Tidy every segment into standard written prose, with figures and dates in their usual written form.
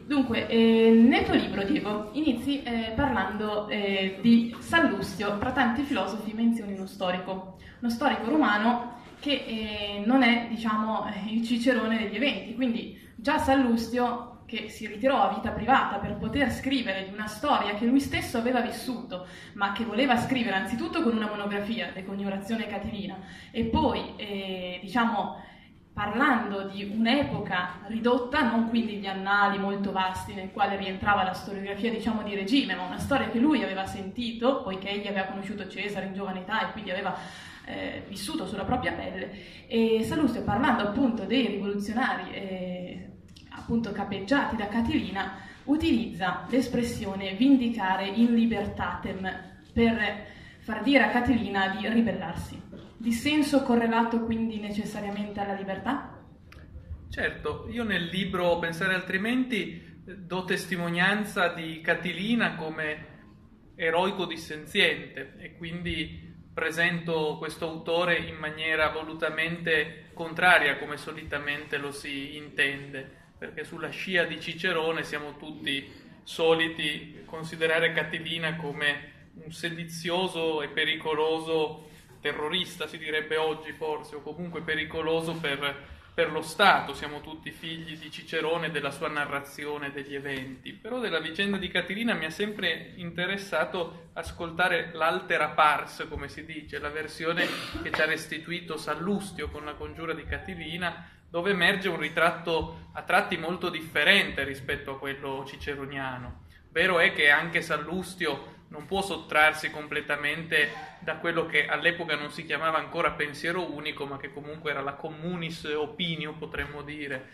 Dunque, nel tuo libro, Diego, inizi parlando di Sallustio, tra tanti filosofi menzioni uno storico romano che non è, diciamo, il cicerone degli eventi, quindi già Sallustio, che si ritirò a vita privata per poter scrivere di una storia che lui stesso aveva vissuto, ma che voleva scrivere anzitutto con una monografia, De Conjurazione Catilina, e poi, diciamo, parlando di un'epoca ridotta, non quindi gli annali molto vasti nel quale rientrava la storiografia, diciamo, di regime, ma una storia che lui aveva sentito, poiché egli aveva conosciuto Cesare in giovane età e quindi aveva vissuto sulla propria pelle. E Sallustio, parlando appunto dei rivoluzionari appunto capeggiati da Catilina, utilizza l'espressione vindicare in libertatem per far dire a Catilina di ribellarsi. Dissenso correlato quindi necessariamente alla libertà? Certo, io nel libro Pensare altrimenti do testimonianza di Catilina come eroico dissenziente e quindi presento questo autore in maniera volutamente contraria come solitamente lo si intende, perché sulla scia di Cicerone siamo tutti soliti considerare Catilina come un sedizioso e pericoloso terrorista, si direbbe oggi forse, o comunque pericoloso per lo Stato. Siamo tutti figli di Cicerone e della sua narrazione degli eventi. Però della vicenda di Catilina mi ha sempre interessato ascoltare l'altera pars, come si dice, la versione che ci ha restituito Sallustio con la congiura di Catilina, dove emerge un ritratto a tratti molto differente rispetto a quello ciceroniano. Vero è che anche Sallustio non può sottrarsi completamente da quello che all'epoca non si chiamava ancora pensiero unico, ma che comunque era la communis opinio, potremmo dire,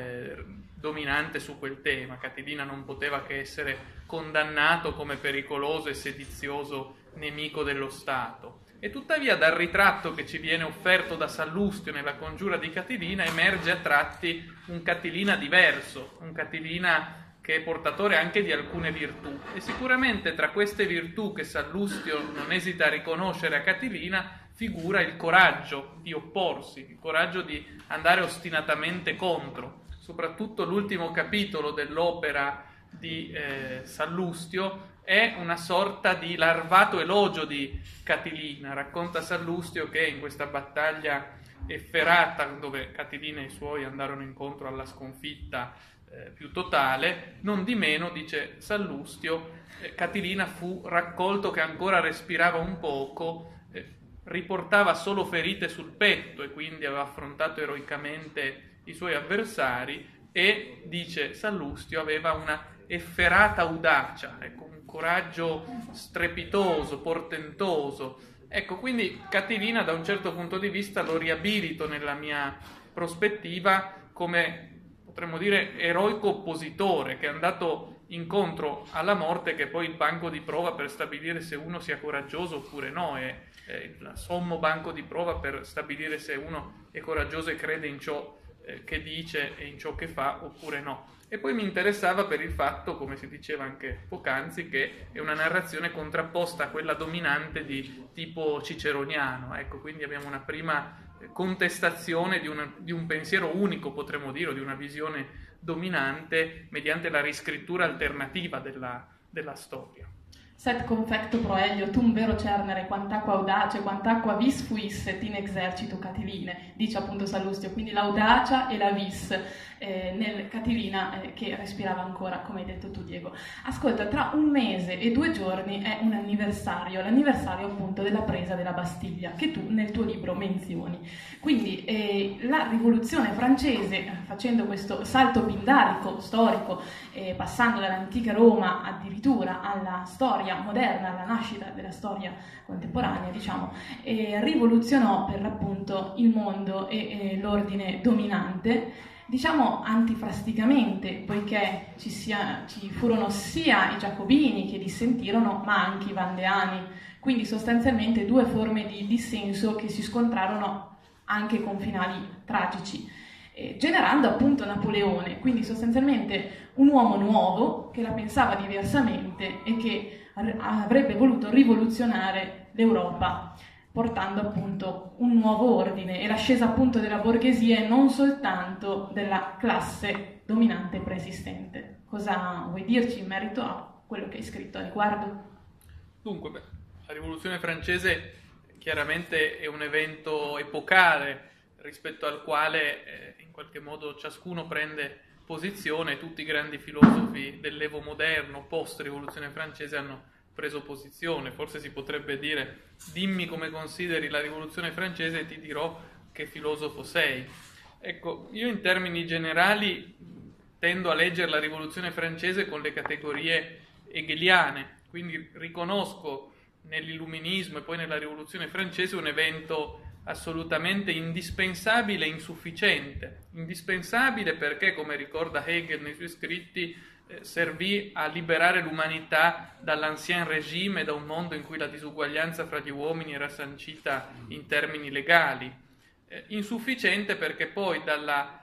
dominante su quel tema. Catilina non poteva che essere condannato come pericoloso e sedizioso nemico dello Stato. E tuttavia dal ritratto che ci viene offerto da Sallustio nella congiura di Catilina emerge a tratti un Catilina diverso, un Catilina che è portatore anche di alcune virtù, e sicuramente tra queste virtù che Sallustio non esita a riconoscere a Catilina figura il coraggio di opporsi, il coraggio di andare ostinatamente contro. Soprattutto l'ultimo capitolo dell'opera di Sallustio è una sorta di larvato elogio di Catilina. Racconta Sallustio che in questa battaglia efferata, dove Catilina e i suoi andarono incontro alla sconfitta più totale, non di meno, dice Sallustio, Catilina fu raccolto che ancora respirava un poco, riportava solo ferite sul petto e quindi aveva affrontato eroicamente i suoi avversari, e, dice Sallustio, aveva una efferata audacia, ecco, un coraggio strepitoso, portentoso. Ecco, quindi Catilina da un certo punto di vista lo riabilito nella mia prospettiva come, potremmo dire, eroico oppositore che è andato incontro alla morte, che è poi il banco di prova per stabilire se uno sia coraggioso oppure no, è il sommo banco di prova per stabilire se uno è coraggioso e crede in ciò che dice e in ciò che fa oppure no. E poi mi interessava per il fatto, come si diceva anche poc'anzi, che è una narrazione contrapposta a quella dominante di tipo ciceroniano. Ecco, quindi abbiamo una prima contestazione di un pensiero unico, potremmo dire, o di una visione dominante mediante la riscrittura alternativa della storia. Sed confecto proelio tum vero cernere quant'acqua audace, quant'acqua vis fuisse in exercito Catiline, dice appunto Sallustio, quindi l'audacia e la vis nel Catilina che respirava ancora, come hai detto tu, Diego. Ascolta, tra 1 mese e 2 giorni è un anniversario, l'anniversario appunto della presa della Bastiglia, che tu nel tuo libro menzioni. Quindi la rivoluzione francese, facendo questo salto pindarico storico, passando dall'antica Roma addirittura alla storia moderna, alla nascita della storia contemporanea, diciamo, rivoluzionò per l'appunto il mondo e l'ordine dominante, diciamo antifrasticamente, poiché ci furono sia i giacobini che dissentirono, ma anche i vandeani, quindi sostanzialmente 2 forme di dissenso che si scontrarono anche con finali tragici, generando appunto Napoleone, quindi sostanzialmente un uomo nuovo che la pensava diversamente e che avrebbe voluto rivoluzionare l'Europa, portando appunto un nuovo ordine e l'ascesa appunto della borghesia e non soltanto della classe dominante preesistente. Cos'è cosa vuoi dirci in merito a quello che hai scritto a riguardo? Dunque, la Rivoluzione francese chiaramente è un evento epocale rispetto al quale in qualche modo ciascuno prende posizione. Tutti i grandi filosofi dell'Evo moderno, post-Rivoluzione francese, hanno preso posizione. Forse si potrebbe dire: dimmi come consideri la Rivoluzione francese e ti dirò che filosofo sei. Ecco, io in termini generali tendo a leggere la Rivoluzione francese con le categorie hegeliane, quindi riconosco nell'illuminismo e poi nella Rivoluzione francese un evento assolutamente indispensabile e insufficiente. Indispensabile perché, come ricorda Hegel nei suoi scritti, servì a liberare l'umanità dall'ancien regime, da un mondo in cui la disuguaglianza fra gli uomini era sancita in termini legali. Insufficiente perché poi dalla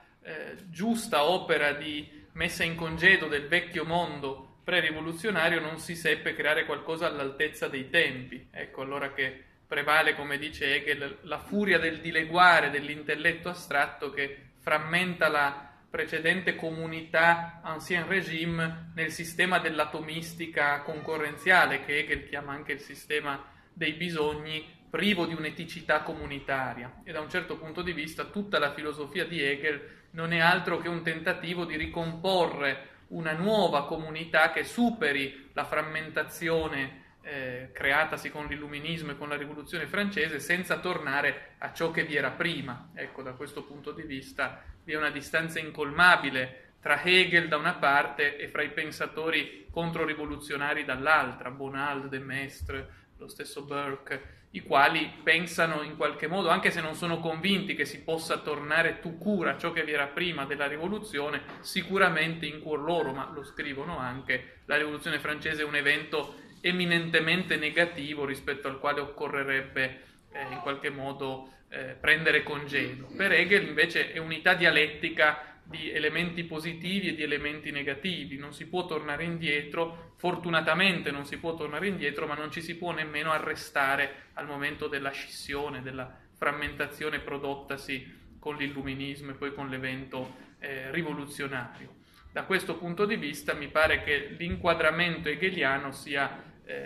giusta opera di messa in congedo del vecchio mondo pre-rivoluzionario non si seppe creare qualcosa all'altezza dei tempi. Ecco allora che prevale, come dice Hegel, la furia del dileguare dell'intelletto astratto che frammenta la precedente comunità ancien regime nel sistema dell'atomistica concorrenziale, che Hegel chiama anche il sistema dei bisogni, privo di un'eticità comunitaria. E da un certo punto di vista tutta la filosofia di Hegel non è altro che un tentativo di ricomporre una nuova comunità che superi la frammentazione creatasi con l'illuminismo e con la rivoluzione francese, senza tornare a ciò che vi era prima. Ecco, da questo punto di vista vi è una distanza incolmabile tra Hegel da una parte e fra i pensatori controrivoluzionari dall'altra, Bonald, de Maistre, lo stesso Burke, i quali pensano in qualche modo, anche se non sono convinti che si possa tornare tout court a ciò che vi era prima della rivoluzione, sicuramente in cuor loro, ma lo scrivono anche, la rivoluzione francese è un evento eminentemente negativo rispetto al quale occorrerebbe in qualche modo prendere congedo. Per Hegel invece è unità dialettica di elementi positivi e di elementi negativi, non si può tornare indietro, fortunatamente non si può tornare indietro, ma non ci si può nemmeno arrestare al momento della scissione, della frammentazione prodottasi con l'illuminismo e poi con l'evento rivoluzionario. Da questo punto di vista mi pare che l'inquadramento hegeliano sia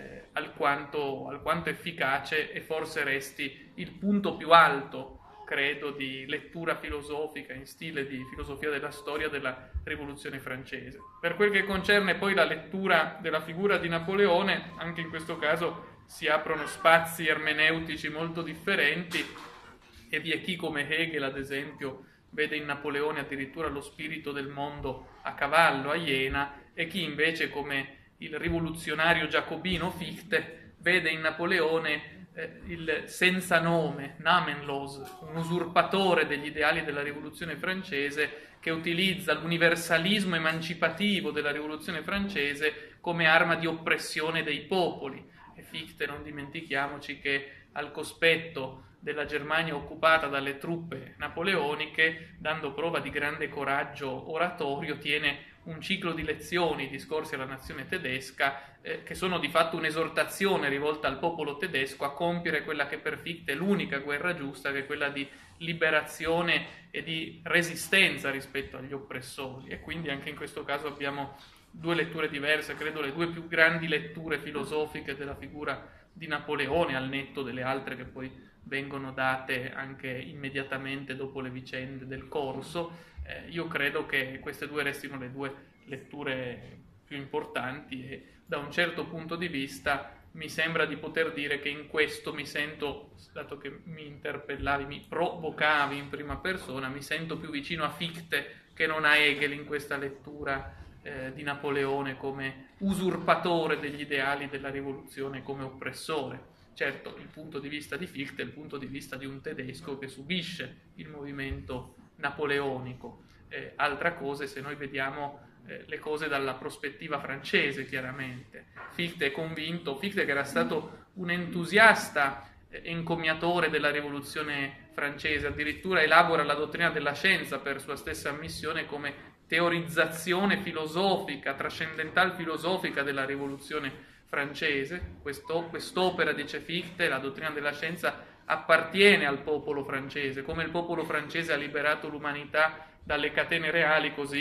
alquanto efficace e forse resti il punto più alto, credo, di lettura filosofica in stile di filosofia della storia della Rivoluzione francese. Per quel che concerne poi la lettura della figura di Napoleone, anche in questo caso si aprono spazi ermeneutici molto differenti e vi è chi come Hegel, ad esempio, vede in Napoleone addirittura lo spirito del mondo a cavallo, a Iena, e chi invece, come il rivoluzionario giacobino Fichte, vede in Napoleone il senza nome, namenlos, un usurpatore degli ideali della rivoluzione francese che utilizza l'universalismo emancipativo della rivoluzione francese come arma di oppressione dei popoli. E Fichte, non dimentichiamoci che al cospetto della Germania occupata dalle truppe napoleoniche, dando prova di grande coraggio oratorio, tiene un ciclo di lezioni, discorsi alla nazione tedesca, che sono di fatto un'esortazione rivolta al popolo tedesco a compiere quella che per Fichte è l'unica guerra giusta, che è quella di liberazione e di resistenza rispetto agli oppressori. E quindi anche in questo caso abbiamo due letture diverse, credo le due più grandi letture filosofiche della figura di Napoleone, al netto delle altre che poi vengono date anche immediatamente dopo le vicende del corso. Io credo che queste due restino le due letture più importanti e da un certo punto di vista mi sembra di poter dire che in questo mi sento, dato che mi interpellavi, mi provocavi in prima persona, mi sento più vicino a Fichte che non a Hegel in questa lettura di Napoleone come usurpatore degli ideali della rivoluzione, come oppressore. Certo, il punto di vista di Fichte è il punto di vista di un tedesco che subisce il movimento napoleonico. Altra cosa se noi vediamo le cose dalla prospettiva francese, chiaramente. Fichte è convinto, Fichte che era stato un entusiasta encomiatore della rivoluzione francese, addirittura elabora la dottrina della scienza per sua stessa ammissione come teorizzazione filosofica, trascendental filosofica della rivoluzione francese. Quest'opera, dice Fichte, la dottrina della scienza, appartiene al popolo francese, come il popolo francese ha liberato l'umanità dalle catene reali, così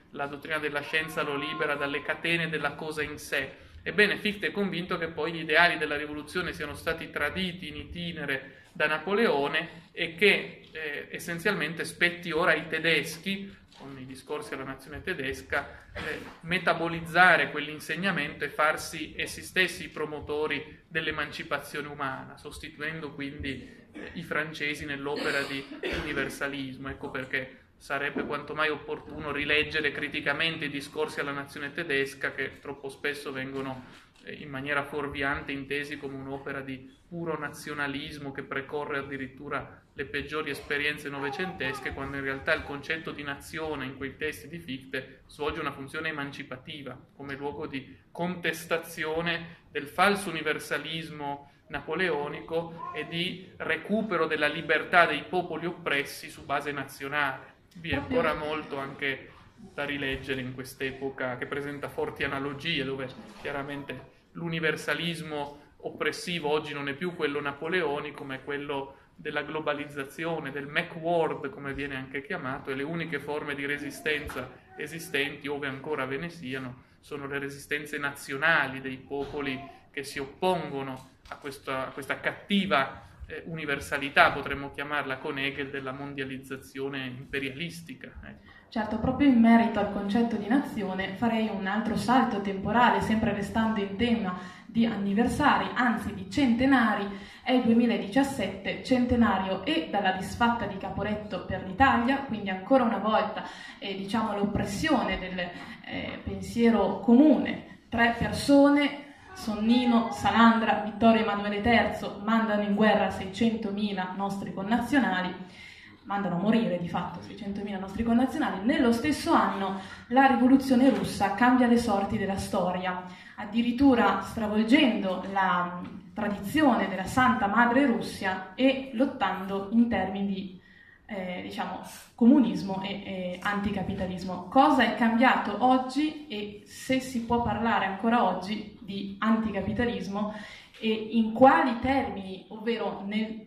la dottrina della scienza lo libera dalle catene della cosa in sé. Ebbene, Fichte è convinto che poi gli ideali della rivoluzione siano stati traditi in itinere da Napoleone e che essenzialmente spetti ora ai tedeschi, con i discorsi alla nazione tedesca, metabolizzare quell'insegnamento e farsi essi stessi i promotori dell'emancipazione umana, sostituendo quindi i francesi nell'opera di universalismo. Ecco perché sarebbe quanto mai opportuno rileggere criticamente i discorsi alla nazione tedesca, che troppo spesso vengono in maniera fuorviante intesi come un'opera di puro nazionalismo che precorre addirittura le peggiori esperienze novecentesche, quando in realtà il concetto di nazione in quei testi di Fichte svolge una funzione emancipativa, come luogo di contestazione del falso universalismo napoleonico e di recupero della libertà dei popoli oppressi su base nazionale. Vi è ancora molto anche da rileggere in quest'epoca, che presenta forti analogie, dove chiaramente l'universalismo oppressivo oggi non è più quello napoleonico, ma è quello della globalizzazione, del Macworld, come viene anche chiamato, e le uniche forme di resistenza esistenti, ove ancora ve ne siano, sono le resistenze nazionali dei popoli che si oppongono a questa cattiva universalità, potremmo chiamarla con Hegel, della mondializzazione imperialistica. Certo, proprio in merito al concetto di nazione farei un altro salto temporale, sempre restando in tema di anniversari, anzi di centenari. È il 2017, centenario e dalla disfatta di Caporetto per l'Italia, quindi ancora una volta l'oppressione del pensiero comune. 3 persone, Sonnino, Salandra, Vittorio Emanuele III, mandano in guerra 600.000 nostri connazionali, mandano a morire di fatto 600.000 nostri connazionali. Nello stesso anno la rivoluzione russa cambia le sorti della storia, addirittura stravolgendo la tradizione della Santa Madre Russia e lottando in termini di comunismo e anticapitalismo. Cosa è cambiato oggi e se si può parlare ancora oggi di anticapitalismo e in quali termini, ovvero nel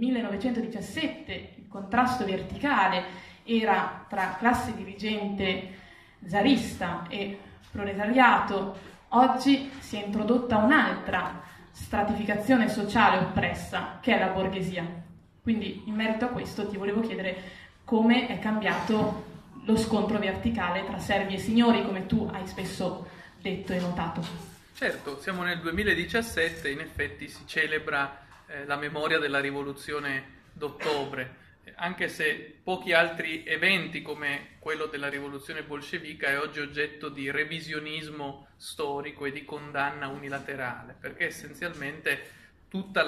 1917 il contrasto verticale era tra classe dirigente zarista e proletariato, oggi si è introdotta un'altra stratificazione sociale oppressa che è la borghesia. Quindi in merito a questo ti volevo chiedere come è cambiato lo scontro verticale tra servi e signori, come tu hai spesso detto e notato. Certo, siamo nel 2017, in effetti si celebra la memoria della rivoluzione d'ottobre, anche se pochi altri eventi come quello della rivoluzione bolscevica è oggi oggetto di revisionismo storico e di condanna unilaterale, perché essenzialmente tutto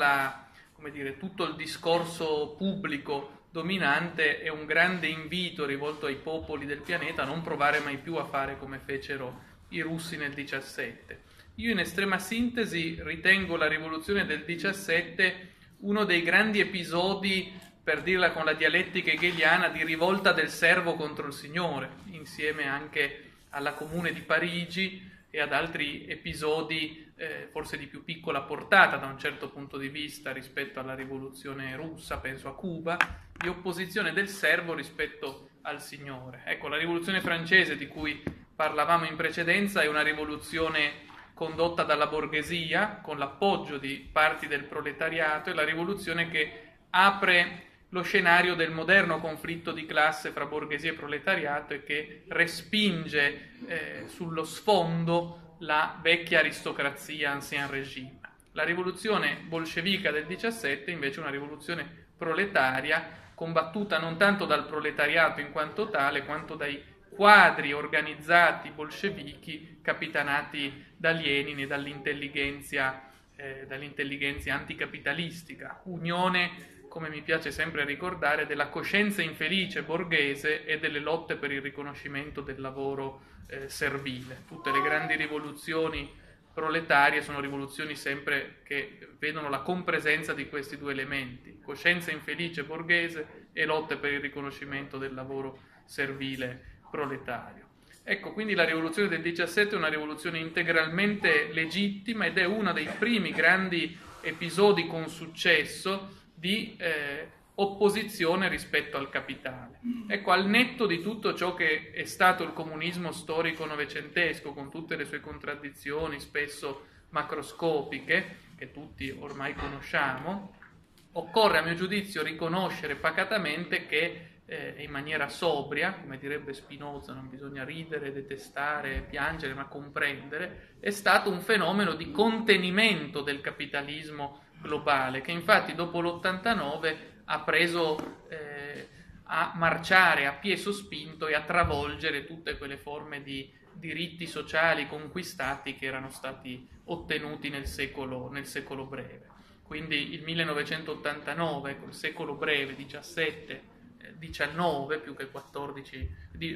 il discorso pubblico dominante è un grande invito rivolto ai popoli del pianeta a non provare mai più a fare come fecero i russi nel 17. Io in estrema sintesi ritengo la rivoluzione del 17 uno dei grandi episodi, per dirla con la dialettica hegeliana, di rivolta del servo contro il signore, insieme anche alla Comune di Parigi e ad altri episodi forse di più piccola portata da un certo punto di vista rispetto alla rivoluzione russa, penso a Cuba, di opposizione del servo rispetto al signore. Ecco, la rivoluzione francese di cui parlavamo in precedenza è una rivoluzione condotta dalla borghesia con l'appoggio di parti del proletariato, è la rivoluzione che apre lo scenario del moderno conflitto di classe fra borghesia e proletariato e che respinge sullo sfondo la vecchia aristocrazia ancien regime. La rivoluzione bolscevica del 17 invece è una rivoluzione proletaria combattuta non tanto dal proletariato in quanto tale quanto dai quadri organizzati bolscevichi capitanati da Lenin e dall'intelligenza anticapitalistica, unione, come mi piace sempre ricordare, della coscienza infelice borghese e delle lotte per il riconoscimento del lavoro servile. Tutte le grandi rivoluzioni proletarie sono rivoluzioni sempre che vedono la compresenza di questi due elementi, coscienza infelice borghese e lotte per il riconoscimento del lavoro servile proletario. Ecco, quindi la rivoluzione del 17 è una rivoluzione integralmente legittima ed è uno dei primi grandi episodi con successo di opposizione rispetto al capitale. Ecco, al netto di tutto ciò che è stato il comunismo storico novecentesco, con tutte le sue contraddizioni, spesso macroscopiche, che tutti ormai conosciamo, occorre a mio giudizio riconoscere pacatamente che in maniera sobria, come direbbe Spinoza, non bisogna ridere, detestare, piangere, ma comprendere, è stato un fenomeno di contenimento del capitalismo globale, che infatti dopo l'89 ha preso a marciare a piè sospinto e a travolgere tutte quelle forme di diritti sociali conquistati che erano stati ottenuti nel secolo breve. Quindi il 1989, col secolo breve, 17-19 più che 14,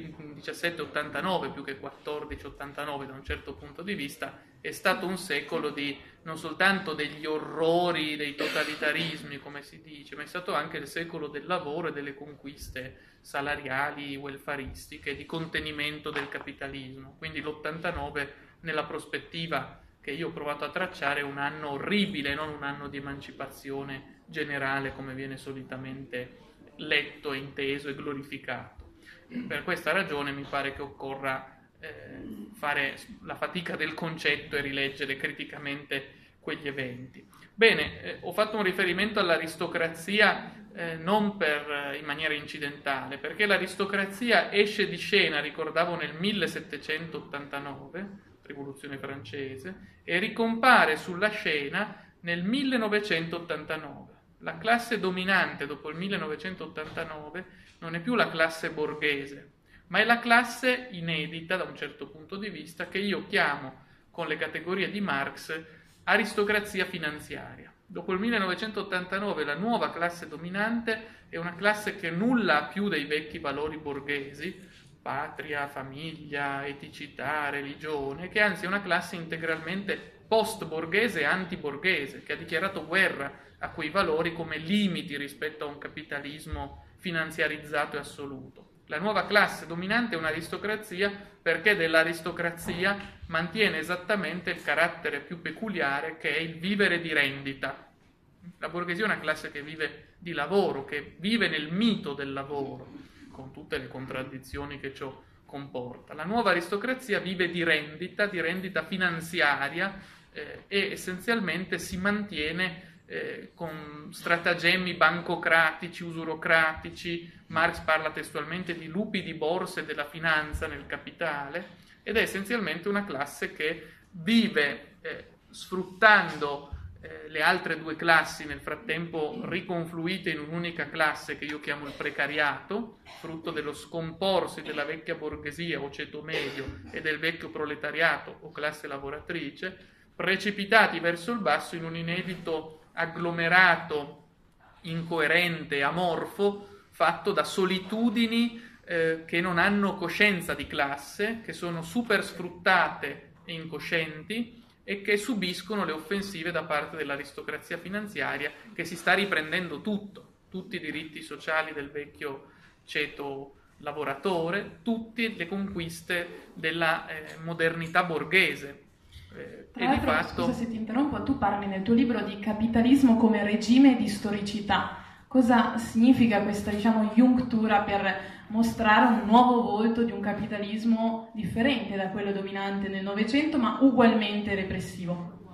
17-89 più che 14-89 da un certo punto di vista, è stato un secolo di non soltanto degli orrori, dei totalitarismi, come si dice, ma è stato anche il secolo del lavoro e delle conquiste salariali, welfaristiche, di contenimento del capitalismo. Quindi l'89, nella prospettiva che io ho provato a tracciare, è un anno orribile, non un anno di emancipazione generale come viene solitamente letto, inteso e glorificato. Per questa ragione mi pare che occorra fare la fatica del concetto e rileggere criticamente quegli eventi. Bene, ho fatto un riferimento all'aristocrazia non in maniera incidentale, perché l'aristocrazia esce di scena, ricordavo, nel 1789, Rivoluzione francese, e ricompare sulla scena nel 1989. La classe dominante dopo il 1989 non è più la classe borghese, ma è la classe inedita da un certo punto di vista che io chiamo, con le categorie di Marx, aristocrazia finanziaria. Dopo il 1989 la nuova classe dominante è una classe che nulla ha più dei vecchi valori borghesi, patria, famiglia, eticità, religione, che anzi è una classe integralmente post-borghese e anti-borghese, che ha dichiarato guerra a quei valori come limiti rispetto a un capitalismo finanziarizzato e assoluto. La nuova classe dominante è un'aristocrazia perché dell'aristocrazia mantiene esattamente il carattere più peculiare che è il vivere di rendita. La borghesia è una classe che vive di lavoro, che vive nel mito del lavoro, con tutte le contraddizioni che ciò comporta. La nuova aristocrazia vive di rendita finanziaria e essenzialmente si mantiene con stratagemmi bancocratici, usurocratici. Marx parla testualmente di lupi di borsa e della finanza nel capitale, ed è essenzialmente una classe che vive sfruttando le altre due classi, nel frattempo riconfluite in un'unica classe che io chiamo il precariato, frutto dello scomporsi della vecchia borghesia o ceto medio e del vecchio proletariato o classe lavoratrice, precipitati verso il basso in un inedito agglomerato incoerente, amorfo, fatto da solitudini che non hanno coscienza di classe, che sono super sfruttate e incoscienti e che subiscono le offensive da parte dell'aristocrazia finanziaria, che si sta riprendendo tutti i diritti sociali del vecchio ceto lavoratore, tutte le conquiste della modernità borghese. Tra l'altro, scusa se ti interrompo, tu parli nel tuo libro di capitalismo come regime di storicità. Cosa significa questa, iunctura per mostrare un nuovo volto di un capitalismo differente da quello dominante nel Novecento, ma ugualmente repressivo?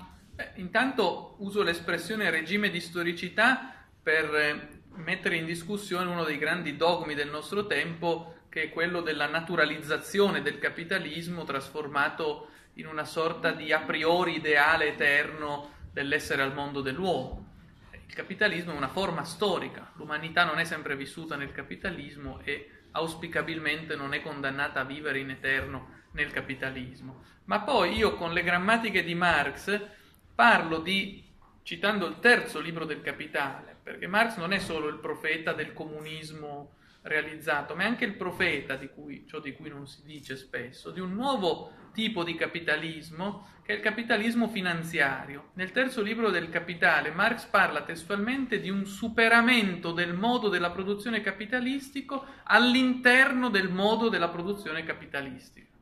Intanto uso l'espressione regime di storicità per mettere in discussione uno dei grandi dogmi del nostro tempo, che è quello della naturalizzazione del capitalismo trasformato in una sorta di a priori ideale eterno dell'essere al mondo dell'uomo. Il capitalismo è una forma storica, l'umanità non è sempre vissuta nel capitalismo e auspicabilmente non è condannata a vivere in eterno nel capitalismo. Ma poi io con le grammatiche di Marx parlo citando il terzo libro del Capitale, perché Marx non è solo il profeta del comunismo realizzato, ma è anche il profeta ciò di cui non si dice spesso, di un nuovo tipo di capitalismo che è il capitalismo finanziario. Nel terzo libro del Capitale Marx parla testualmente di un superamento del modo della produzione capitalistico all'interno del modo della produzione capitalistica,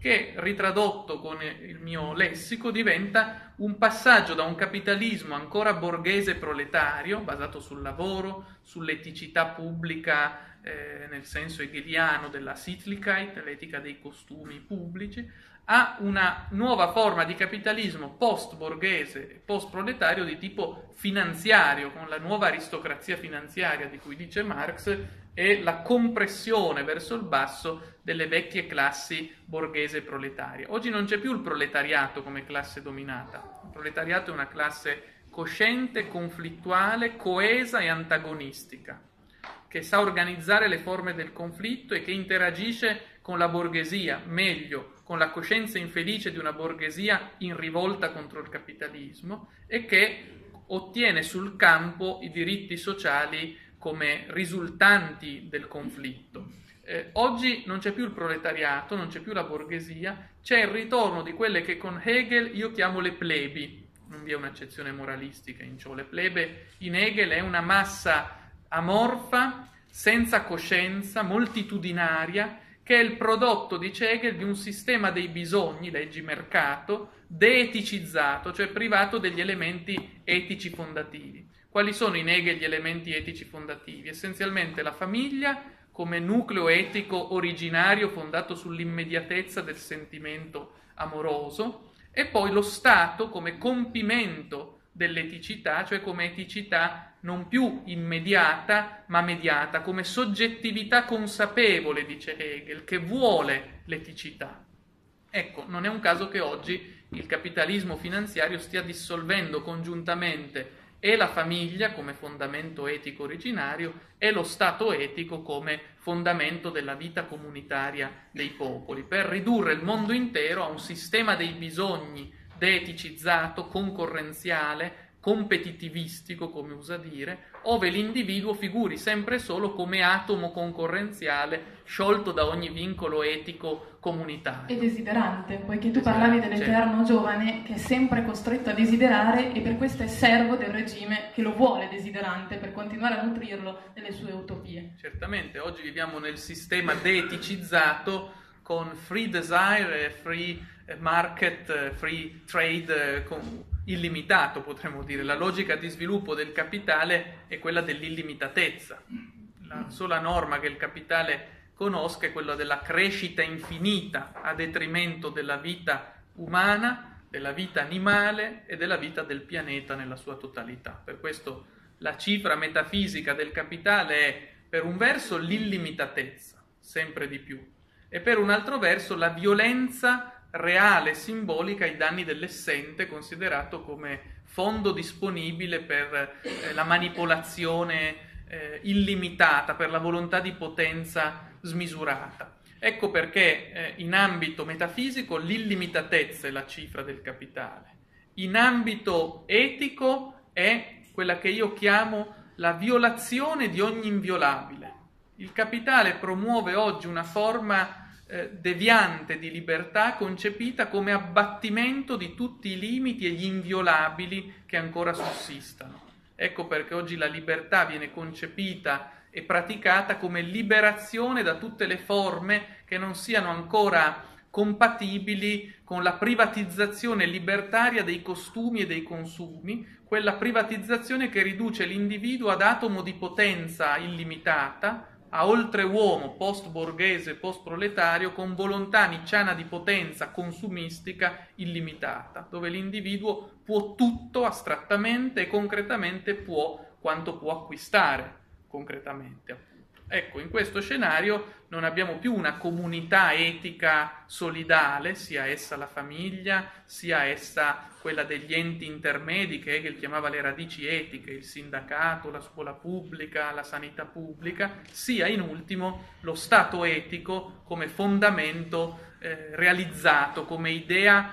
che, ritradotto con il mio lessico, diventa un passaggio da un capitalismo ancora borghese proletario, basato sul lavoro, sull'eticità pubblica nel senso hegeliano della Sittlichkeit, l'etica dei costumi pubblici, a una nuova forma di capitalismo post-borghese e post-proletario di tipo finanziario, con la nuova aristocrazia finanziaria di cui dice Marx, e la compressione verso il basso delle vecchie classi borghese e proletarie. Oggi non c'è più il proletariato come classe dominata. Il proletariato è una classe cosciente, conflittuale, coesa e antagonistica, che sa organizzare le forme del conflitto e che interagisce con la borghesia, meglio, con la coscienza infelice di una borghesia in rivolta contro il capitalismo, e che ottiene sul campo i diritti sociali come risultanti del conflitto. Oggi non c'è più il proletariato, non c'è più la borghesia, c'è il ritorno di quelle che con Hegel io chiamo le plebi. Non vi è un'accezione moralistica in ciò. Le plebe in Hegel è una massa amorfa, senza coscienza, moltitudinaria, che è il prodotto, dice Hegel, di un sistema dei bisogni, leggi mercato, deeticizzato, cioè privato degli elementi etici fondativi. Quali sono in Hegel gli elementi etici fondativi? Essenzialmente la famiglia come nucleo etico originario fondato sull'immediatezza del sentimento amoroso, e poi lo Stato come compimento dell'eticità, cioè come eticità non più immediata ma mediata, come soggettività consapevole, dice Hegel, che vuole l'eticità. Ecco, non è un caso che oggi il capitalismo finanziario stia dissolvendo congiuntamente e la famiglia come fondamento etico originario e lo Stato etico come fondamento della vita comunitaria dei popoli, per ridurre il mondo intero a un sistema dei bisogni deeticizzato, concorrenziale, competitivistico, come usa dire, ove l'individuo figuri sempre solo come atomo concorrenziale sciolto da ogni vincolo etico comunitario. E desiderante, poiché tu parlavi dell'eterno giovane che è sempre costretto a desiderare e per questo è servo del regime che lo vuole desiderante per continuare a nutrirlo nelle sue utopie. Certamente, oggi viviamo nel sistema deeticizzato con free desire e free market, free trade illimitato, potremmo dire. La logica di sviluppo del capitale è quella dell'illimitatezza. La sola norma che il capitale conosca è quella della crescita infinita a detrimento della vita umana, della vita animale e della vita del pianeta nella sua totalità. Per questo la cifra metafisica del capitale è, per un verso, l'illimitatezza, sempre di più, e per un altro verso la violenza reale, simbolica, ai danni dell'essente, considerato come fondo disponibile per la manipolazione illimitata, per la volontà di potenza smisurata. Ecco perché in ambito metafisico l'illimitatezza è la cifra del capitale. In ambito etico è quella che io chiamo la violazione di ogni inviolabile. Il capitale promuove oggi una forma deviante di libertà concepita come abbattimento di tutti i limiti e gli inviolabili che ancora sussistano. Ecco perché oggi la libertà viene concepita e praticata come liberazione da tutte le forme che non siano ancora compatibili con la privatizzazione libertaria dei costumi e dei consumi, quella privatizzazione che riduce l'individuo ad atomo di potenza illimitata, a oltreuomo post-borghese, post-proletario, con volontà nicciana di potenza consumistica illimitata, dove l'individuo può tutto astrattamente e concretamente può quanto può acquistare concretamente. Ecco, in questo scenario non abbiamo più una comunità etica solidale, sia essa la famiglia, sia essa quella degli enti intermedi che Hegel chiamava le radici etiche, il sindacato, la scuola pubblica, la sanità pubblica, sia in ultimo lo Stato etico come fondamento realizzato, come idea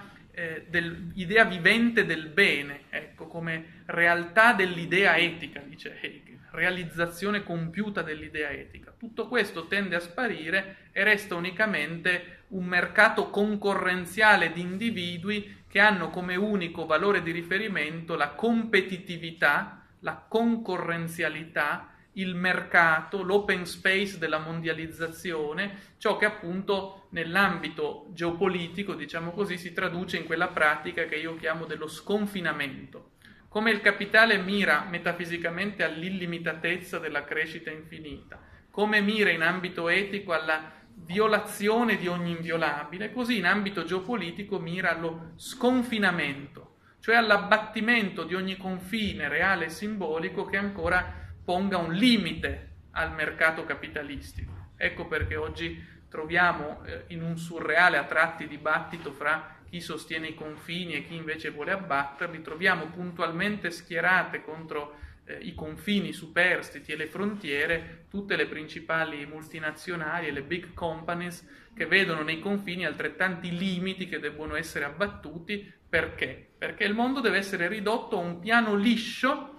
vivente del bene, ecco, come realtà dell'idea etica, dice Hegel. Realizzazione compiuta dell'idea etica. Tutto questo tende a sparire e resta unicamente un mercato concorrenziale di individui che hanno come unico valore di riferimento la competitività, la concorrenzialità il mercato, l'open space della mondializzazione, ciò che appunto nell'ambito geopolitico, diciamo così, si traduce in quella pratica che io chiamo dello sconfinamento. Come il capitale mira metafisicamente all'illimitatezza della crescita infinita, come mira in ambito etico alla violazione di ogni inviolabile, così in ambito geopolitico mira allo sconfinamento, cioè all'abbattimento di ogni confine reale e simbolico che ancora ponga un limite al mercato capitalistico. Ecco perché oggi troviamo in un surreale a tratti dibattito fra chi sostiene i confini e chi invece vuole abbatterli, troviamo puntualmente schierate contro i confini superstiti e le frontiere tutte le principali multinazionali e le big companies che vedono nei confini altrettanti limiti che debbono essere abbattuti. Perché? Perché il mondo deve essere ridotto a un piano liscio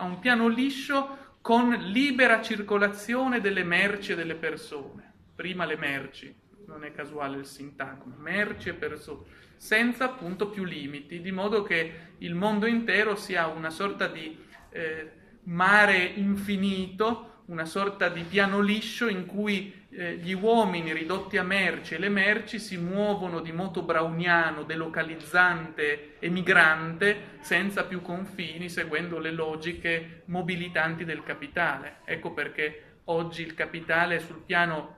con libera circolazione delle merci e delle persone. Prima le merci, non è casuale il sintagma, merci e persone, senza appunto più limiti, di modo che il mondo intero sia una sorta di mare infinito, una sorta di piano liscio in cui gli uomini ridotti a merci e le merci si muovono di moto browniano, delocalizzante e migrante, senza più confini, seguendo le logiche mobilitanti del capitale. Ecco perché oggi il capitale sul piano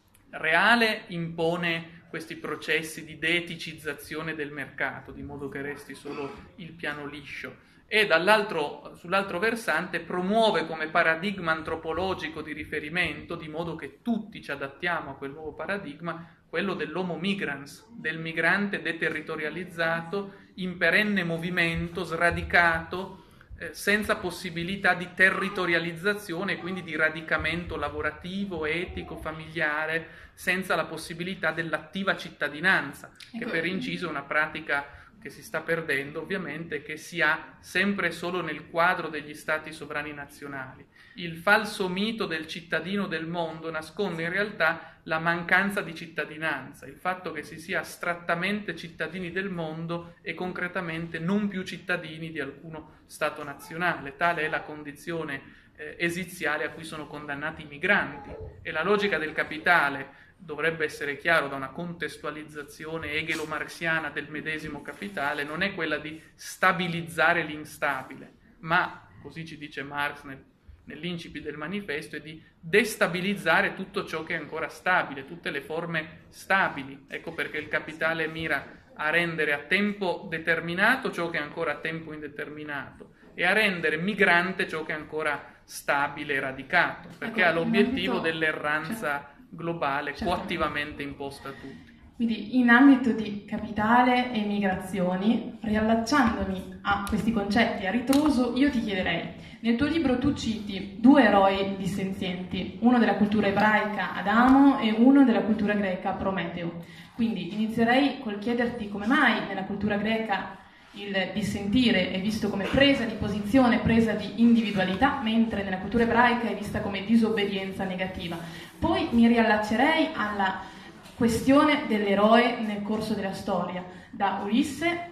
reale impone questi processi di deeticizzazione del mercato, di modo che resti solo il piano liscio, e sull'altro versante promuove come paradigma antropologico di riferimento, di modo che tutti ci adattiamo a quel nuovo paradigma, quello dell'homo migrans, del migrante deterritorializzato, in perenne movimento, sradicato, senza possibilità di territorializzazione e quindi di radicamento lavorativo, etico, familiare, senza la possibilità dell'attiva cittadinanza, che per inciso è una pratica che si sta perdendo ovviamente, che si ha sempre solo nel quadro degli stati sovrani nazionali. Il falso mito del cittadino del mondo nasconde in realtà la mancanza di cittadinanza, il fatto che si sia astrattamente cittadini del mondo e concretamente non più cittadini di alcuno stato nazionale. Tale è la condizione esiziale a cui sono condannati i migranti, e la logica del capitale dovrebbe essere chiaro da una contestualizzazione hegelo-marxiana del medesimo capitale, non è quella di stabilizzare l'instabile, ma, così ci dice Marx nell'incipit del manifesto, è di destabilizzare tutto ciò che è ancora stabile, tutte le forme stabili. Ecco perché il capitale mira a rendere a tempo determinato ciò che è ancora a tempo indeterminato e a rendere migrante ciò che è ancora stabile e radicato, perché ha l'obiettivo dell'erranza globale, coattivamente imposta a tutti. Quindi in ambito di capitale e migrazioni, riallacciandomi a questi concetti a ritroso, io ti chiederei, nel tuo libro tu citi due eroi dissenzienti, uno della cultura ebraica, Adamo, e uno della cultura greca, Prometeo. Quindi inizierei col chiederti come mai nella cultura greca il dissentire è visto come presa di posizione, presa di individualità, mentre nella cultura ebraica è vista come disobbedienza negativa. Poi mi riallaccerei alla questione dell'eroe nel corso della storia, da Ulisse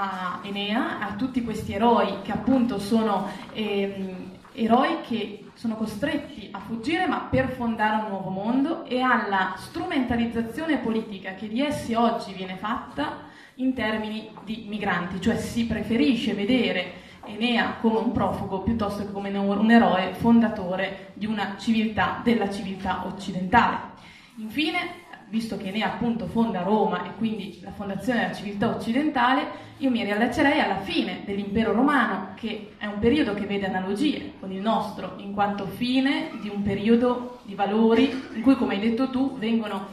a Enea, a tutti questi eroi che appunto sono eroi che sono costretti a fuggire ma per fondare un nuovo mondo, e alla strumentalizzazione politica che di essi oggi viene fatta in termini di migranti, cioè si preferisce vedere Enea come un profugo piuttosto che come un eroe fondatore di una civiltà, della civiltà occidentale. Infine, visto che Enea appunto fonda Roma e quindi la fondazione della civiltà occidentale, io mi riallaccerei alla fine dell'impero romano, che è un periodo che vede analogie con il nostro, in quanto fine di un periodo di valori in cui, come hai detto tu, vengono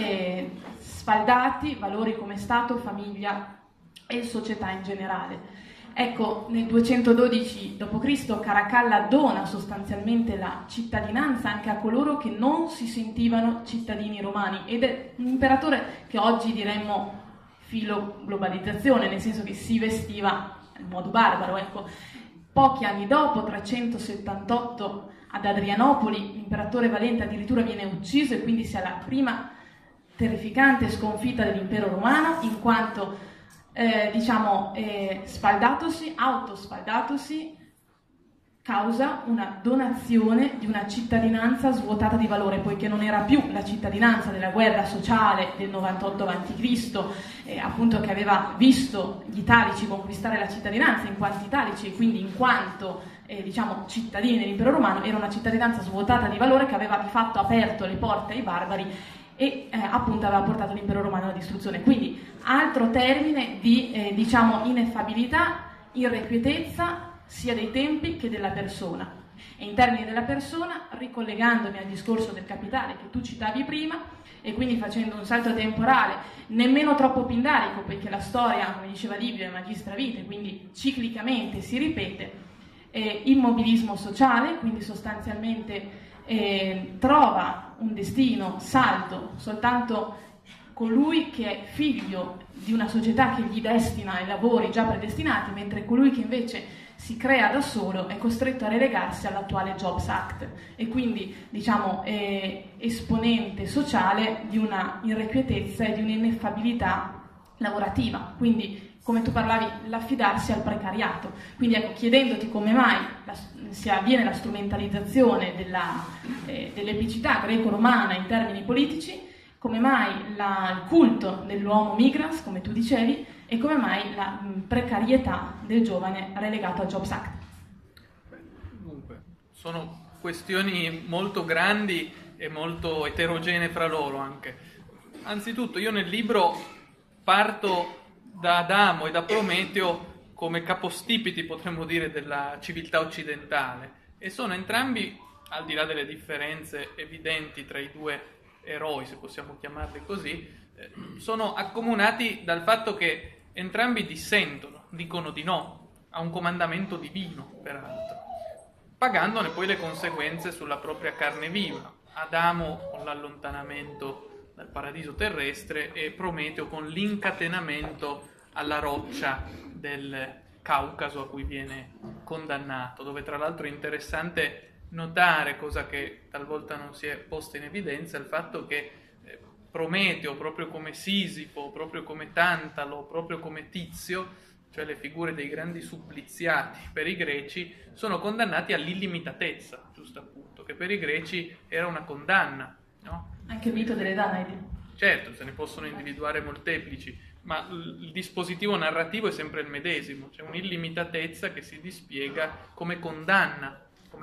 sfaldati valori come Stato, famiglia e società in generale. Ecco, nel 212 d.C. Caracalla dona sostanzialmente la cittadinanza anche a coloro che non si sentivano cittadini romani, ed è un imperatore che oggi diremmo filo globalizzazione, nel senso che si vestiva in modo barbaro. Ecco. Pochi anni dopo, 378, ad Adrianopoli, l'imperatore Valente addirittura viene ucciso, e quindi si ha la prima terrificante sconfitta dell'impero romano, in quanto autosfaldatosi, causa una donazione di una cittadinanza svuotata di valore, poiché non era più la cittadinanza della guerra sociale del 98 a.C., appunto, che aveva visto gli italici conquistare la cittadinanza in quanto italici e quindi in quanto cittadini dell'impero romano. Era una cittadinanza svuotata di valore che aveva di fatto aperto le porte ai barbari e appunto aveva portato l'impero romano alla distruzione. Quindi altro termine di ineffabilità, irrequietezza sia dei tempi che della persona. E in termini della persona, ricollegandomi al discorso del capitale che tu citavi prima, e quindi facendo un salto temporale nemmeno troppo pindarico, poiché la storia, come diceva Livio, è magistra vitae, quindi ciclicamente si ripete, immobilismo sociale, quindi sostanzialmente trova un destino saldo soltanto colui che è figlio di una società che gli destina ai lavori già predestinati, mentre colui che invece si crea da solo è costretto a relegarsi all'attuale Jobs Act e quindi esponente sociale di una irrequietezza e di un'ineffabilità lavorativa. Quindi, come tu parlavi, l'affidarsi al precariato. Quindi ecco, chiedendoti come mai si avviene la strumentalizzazione dell'epicità greco-romana in termini politici, come mai il culto dell'uomo migrans, come tu dicevi, e come mai la precarietà del giovane relegato al Jobs Act. Dunque, sono questioni molto grandi e molto eterogenee fra loro anche. Anzitutto, io nel libro parto da Adamo e da Prometeo come capostipiti, potremmo dire, della civiltà occidentale, e sono entrambi, al di là delle differenze evidenti tra i due eroi, se possiamo chiamarli così, sono accomunati dal fatto che entrambi dissentono, dicono di no a un comandamento divino, peraltro, pagandone poi le conseguenze sulla propria carne viva. Adamo con l'allontanamento dal paradiso terrestre e Prometeo con l'incatenamento alla roccia del Caucaso a cui viene condannato, dove tra l'altro è interessante notare, cosa che talvolta non si è posta in evidenza, il fatto che Prometeo, proprio come Sisifo, proprio come Tantalo, proprio come Tizio, cioè le figure dei grandi suppliziati per i greci, sono condannati all'illimitatezza, giusto appunto, che per i greci era una condanna, no? Anche il mito delle Danaidi. Certo, se ne possono individuare molteplici, ma il dispositivo narrativo è sempre il medesimo, c'è un'illimitatezza che si dispiega come condanna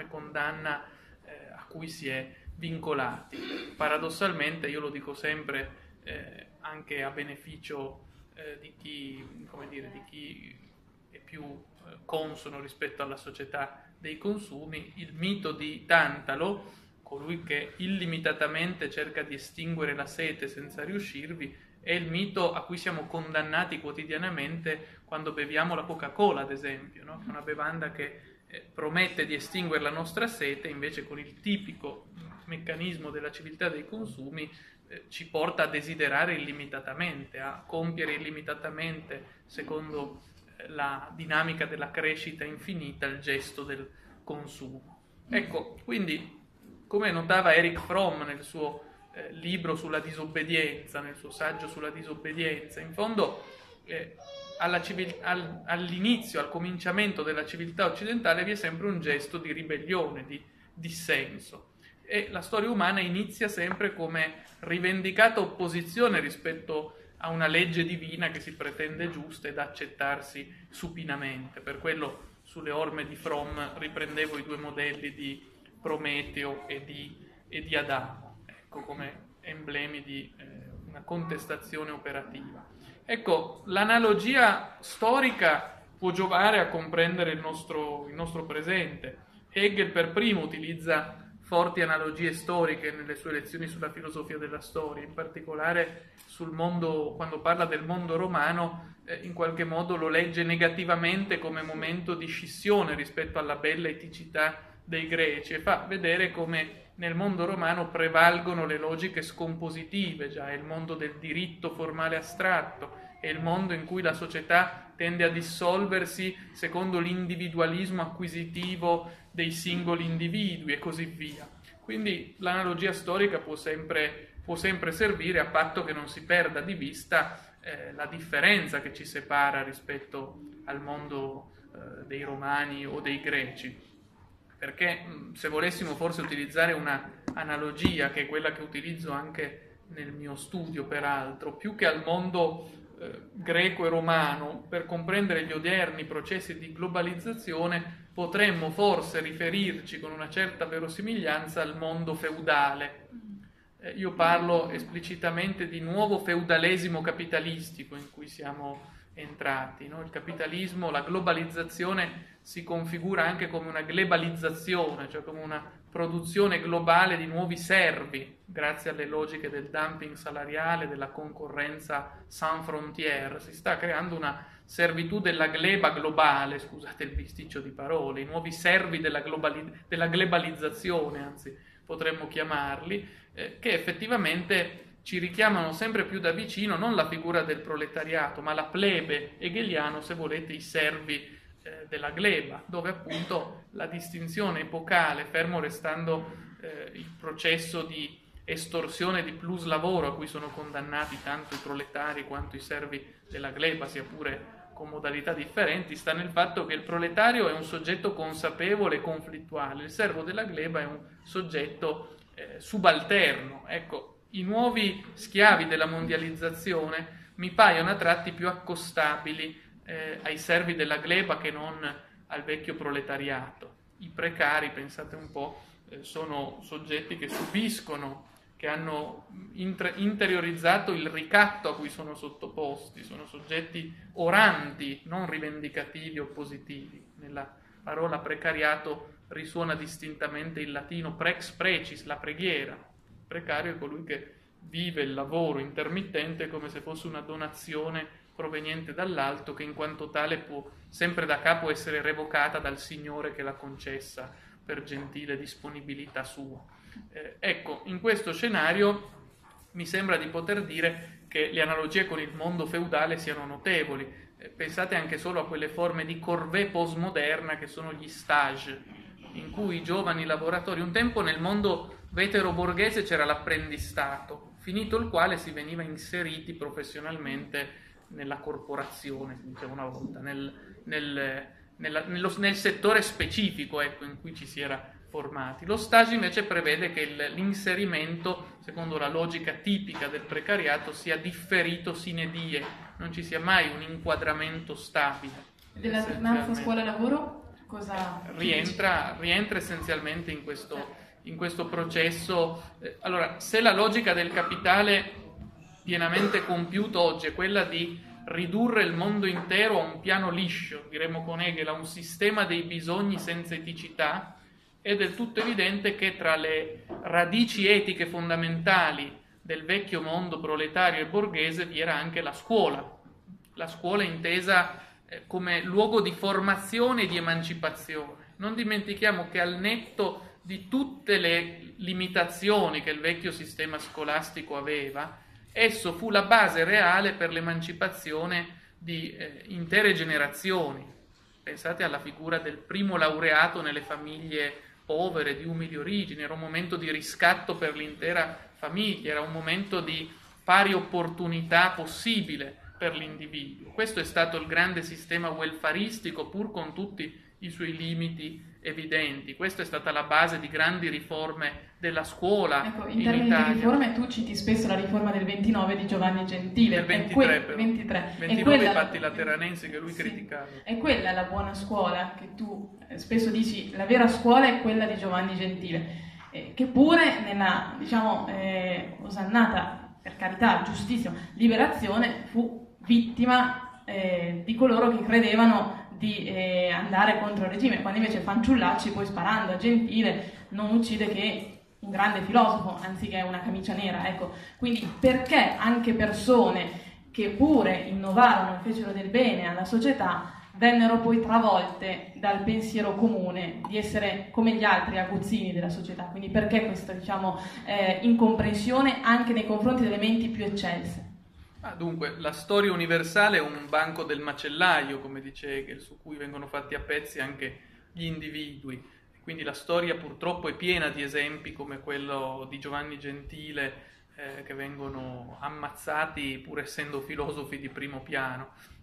a cui si è vincolati. Paradossalmente, io lo dico sempre, anche a beneficio di chi è più consono rispetto alla società dei consumi, il mito di Tantalo, colui che illimitatamente cerca di estinguere la sete senza riuscirvi, è il mito a cui siamo condannati quotidianamente quando beviamo la Coca-Cola, ad esempio, no? Una bevanda che promette di estinguere la nostra sete, invece con il tipico meccanismo della civiltà dei consumi ci porta a desiderare illimitatamente, a compiere illimitatamente, secondo la dinamica della crescita infinita, il gesto del consumo. Ecco, quindi, come notava Erich Fromm nel suo libro sulla disobbedienza, nel suo saggio sulla disobbedienza, in fondo all'inizio, al cominciamento della civiltà occidentale vi è sempre un gesto di ribellione, di dissenso, e la storia umana inizia sempre come rivendicata opposizione rispetto a una legge divina che si pretende giusta e da accettarsi supinamente. Per quello sulle orme di Fromm riprendevo i due modelli di Prometeo e di Adamo, ecco, come emblemi di una contestazione operativa. Ecco, l'analogia storica può giovare a comprendere il nostro presente. Hegel per primo utilizza forti analogie storiche nelle sue lezioni sulla filosofia della storia, in particolare sul mondo, quando parla del mondo romano, in qualche modo lo legge negativamente come momento di scissione rispetto alla bella eticità dei greci, e fa vedere come nel mondo romano prevalgono le logiche scompositive, già è il mondo del diritto formale astratto, è il mondo in cui la società tende a dissolversi secondo l'individualismo acquisitivo dei singoli individui e così via. Quindi l'analogia storica può sempre servire, a patto che non si perda di vista la differenza che ci separa rispetto al mondo dei Romani o dei Greci. perché se volessimo forse utilizzare una analogia, che è quella che utilizzo anche nel mio studio peraltro, più che al mondo greco e romano, per comprendere gli odierni processi di globalizzazione potremmo forse riferirci con una certa verosimiglianza al mondo feudale. Io parlo esplicitamente di nuovo feudalesimo capitalistico in cui siamo entrati, no? Il capitalismo, la globalizzazione si configura anche come una globalizzazione, cioè come una produzione globale di nuovi servi, grazie alle logiche del dumping salariale, della concorrenza sans frontiere. Si sta creando una servitù della gleba globale, scusate il bisticcio di parole, i nuovi servi della globalizzazione, anzi potremmo chiamarli, che effettivamente ci richiamano sempre più da vicino non la figura del proletariato, ma la plebe hegeliano, se volete, i servi della gleba, dove appunto la distinzione epocale, fermo restando il processo di estorsione di plus lavoro a cui sono condannati tanto i proletari quanto i servi della gleba, sia pure con modalità differenti, sta nel fatto che il proletario è un soggetto consapevole e conflittuale, il servo della gleba è un soggetto subalterno. Ecco, i nuovi schiavi della mondializzazione mi paiono a tratti più accostabili ai servi della gleba che non al vecchio proletariato. I precari, pensate un po', sono soggetti che subiscono, che hanno interiorizzato il ricatto a cui sono sottoposti, sono soggetti oranti, non rivendicativi o positivi. Nella parola precariato risuona distintamente il latino prex precis, la preghiera. Il precario è colui che vive il lavoro intermittente come se fosse una donazione proveniente dall'alto, che in quanto tale può sempre da capo essere revocata dal Signore che l'ha concessa per gentile disponibilità sua. Ecco, in questo scenario mi sembra di poter dire che le analogie con il mondo feudale siano notevoli. Pensate anche solo a quelle forme di corvée postmoderna che sono gli stage, in cui i giovani lavoratori, un tempo nel mondo vetero-borghese c'era l'apprendistato, finito il quale si veniva inseriti professionalmente nella corporazione, si diceva una volta, nel settore specifico, ecco, in cui ci si era formati. Lo stage invece prevede che l'inserimento, secondo la logica tipica del precariato, sia differito sine die, non ci sia mai un inquadramento stabile. Dell'alternanza scuola-lavoro cosa rientra essenzialmente in questo processo. Allora, se la logica del capitale pienamente compiuto oggi è quella di ridurre il mondo intero a un piano liscio, diremmo con Hegel, a un sistema dei bisogni senza eticità, è del tutto evidente che tra le radici etiche fondamentali del vecchio mondo proletario e borghese vi era anche la scuola intesa come luogo di formazione e di emancipazione. Non dimentichiamo che al netto di tutte le limitazioni che il vecchio sistema scolastico aveva, esso fu la base reale per l'emancipazione di intere generazioni. Pensate alla figura del primo laureato nelle famiglie povere, di umili origini, era un momento di riscatto per l'intera famiglia, era un momento di pari opportunità possibile per l'individuo. Questo è stato il grande sistema welfaristico, pur con tutti i suoi limiti evidenti. Questa è stata la base di grandi riforme della scuola. Ecco, in termini di riforme tu citi spesso la riforma del 29 di Giovanni Gentile. Del 23, 29 i patti lateranensi che lui criticava. È quella la buona scuola che tu spesso dici, la vera scuola è quella di Giovanni Gentile, che pure nella, diciamo, osannata, per carità, giustissima, liberazione fu vittima di coloro che credevano di andare contro il regime, quando invece Fanciullacci, poi sparando a Gentile, non uccide che un grande filosofo anziché una camicia nera. Ecco, quindi perché anche persone che pure innovarono e fecero del bene alla società vennero poi travolte dal pensiero comune di essere come gli altri aguzzini della società? Quindi perché questa, diciamo, incomprensione anche nei confronti delle menti più eccelse? Dunque, la storia universale è un banco del macellaio, come dice Hegel, su cui vengono fatti a pezzi anche gli individui. Quindi la storia purtroppo è piena di esempi come quello di Giovanni Gentile, che vengono ammazzati pur essendo filosofi di primo piano.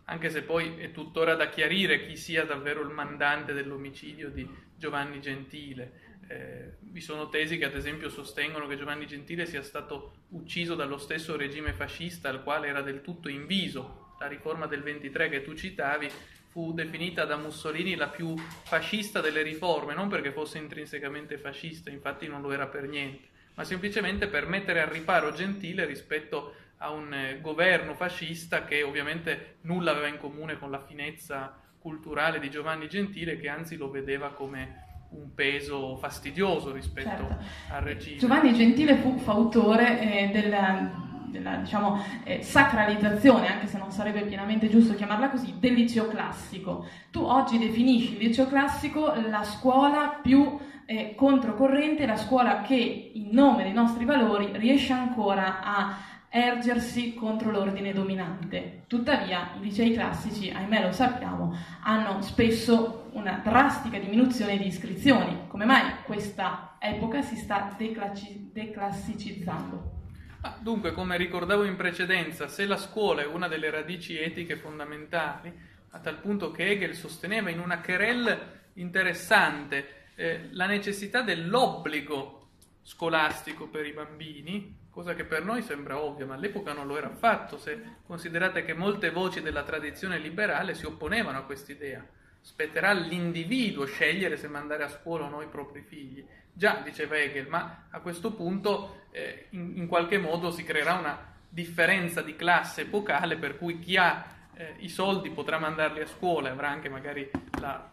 anche se poi è tuttora da chiarire chi sia davvero il mandante dell'omicidio di Giovanni Gentile. Vi sono tesi che ad esempio sostengono che Giovanni Gentile sia stato ucciso dallo stesso regime fascista al quale era del tutto inviso. La riforma del 23 che tu citavi fu definita da Mussolini la più fascista delle riforme, non perché fosse intrinsecamente fascista, infatti non lo era per niente, ma semplicemente per mettere al riparo Gentile rispetto a un governo fascista che ovviamente nulla aveva in comune con la finezza culturale di Giovanni Gentile, che anzi lo vedeva come un peso fastidioso rispetto al regime. Giovanni Gentile fu fautore della diciamo, sacralizzazione, anche se non sarebbe pienamente giusto chiamarla così, del liceo classico. Tu oggi definisci il liceo classico la scuola più controcorrente, la scuola che in nome dei nostri valori riesce ancora a ergersi contro l'ordine dominante. Tuttavia i licei classici, ahimè lo sappiamo, hanno spesso una drastica diminuzione di iscrizioni. Come mai questa epoca si sta declassicizzando? Dunque, come ricordavo in precedenza, se la scuola è una delle radici etiche fondamentali, a tal punto che Hegel sosteneva in una querelle interessante la necessità dell'obbligo scolastico per i bambini, cosa che per noi sembra ovvia, ma all'epoca non lo era affatto, se considerate che molte voci della tradizione liberale si opponevano a quest'idea. Spetterà all'individuo scegliere se mandare a scuola o no i propri figli. Già, diceva Hegel, ma a questo punto in qualche modo si creerà una differenza di classe epocale, per cui chi ha i soldi potrà mandarli a scuola, avrà anche magari la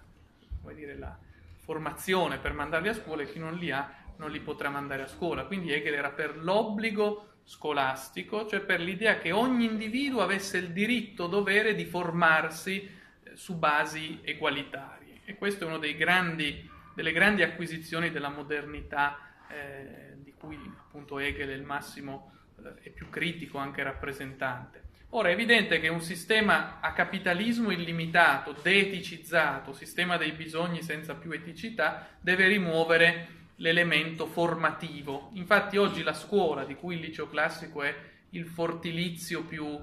formazione per mandarli a scuola, e chi non li ha non li potrà mandare a scuola. Quindi Hegel era per l'obbligo scolastico, cioè per l'idea che ogni individuo avesse il diritto-dovere di formarsi su basi egualitarie. E questo è uno delle grandi acquisizioni della modernità, di cui appunto Hegel è il massimo e più critico anche rappresentante. Ora è evidente che un sistema a capitalismo illimitato, deeticizzato, sistema dei bisogni senza più eticità, deve rimuovere l'elemento formativo. Infatti oggi la scuola, di cui il liceo classico è il fortilizio più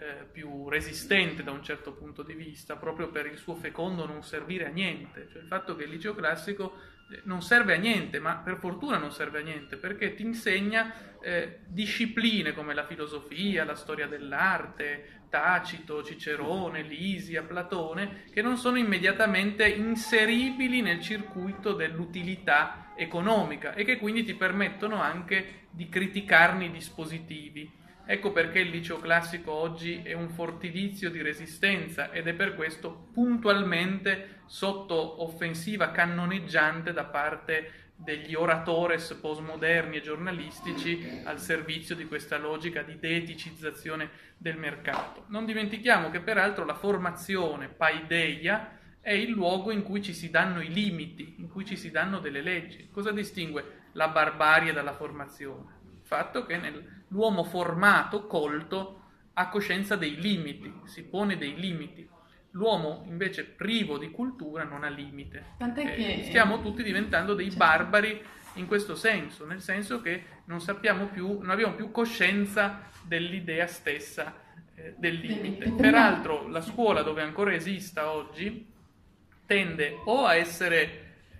resistente da un certo punto di vista, proprio per il suo fecondo non servire a niente, cioè il fatto che il liceo classico non serve a niente, ma per fortuna non serve a niente, perché ti insegna discipline come la filosofia, la storia dell'arte, Tacito, Cicerone, Lisia, Platone, che non sono immediatamente inseribili nel circuito dell'utilità economica e che quindi ti permettono anche di criticarne i dispositivi. Ecco perché il liceo classico oggi è un fortilizio di resistenza ed è per questo puntualmente sotto offensiva cannoneggiante da parte degli oratores postmoderni e giornalistici al servizio di questa logica di deeticizzazione del mercato. Non dimentichiamo che peraltro la formazione paideia è il luogo in cui ci si danno i limiti, in cui ci si danno delle leggi. Cosa distingue la barbarie dalla formazione? Il fatto che l'uomo formato, colto, ha coscienza dei limiti, si pone dei limiti. L'uomo invece privo di cultura non ha limite. Stiamo tutti diventando dei barbari in questo senso, nel senso che non abbiamo più coscienza dell'idea stessa del limite. Peraltro la scuola, dove ancora esista oggi, tende o a essere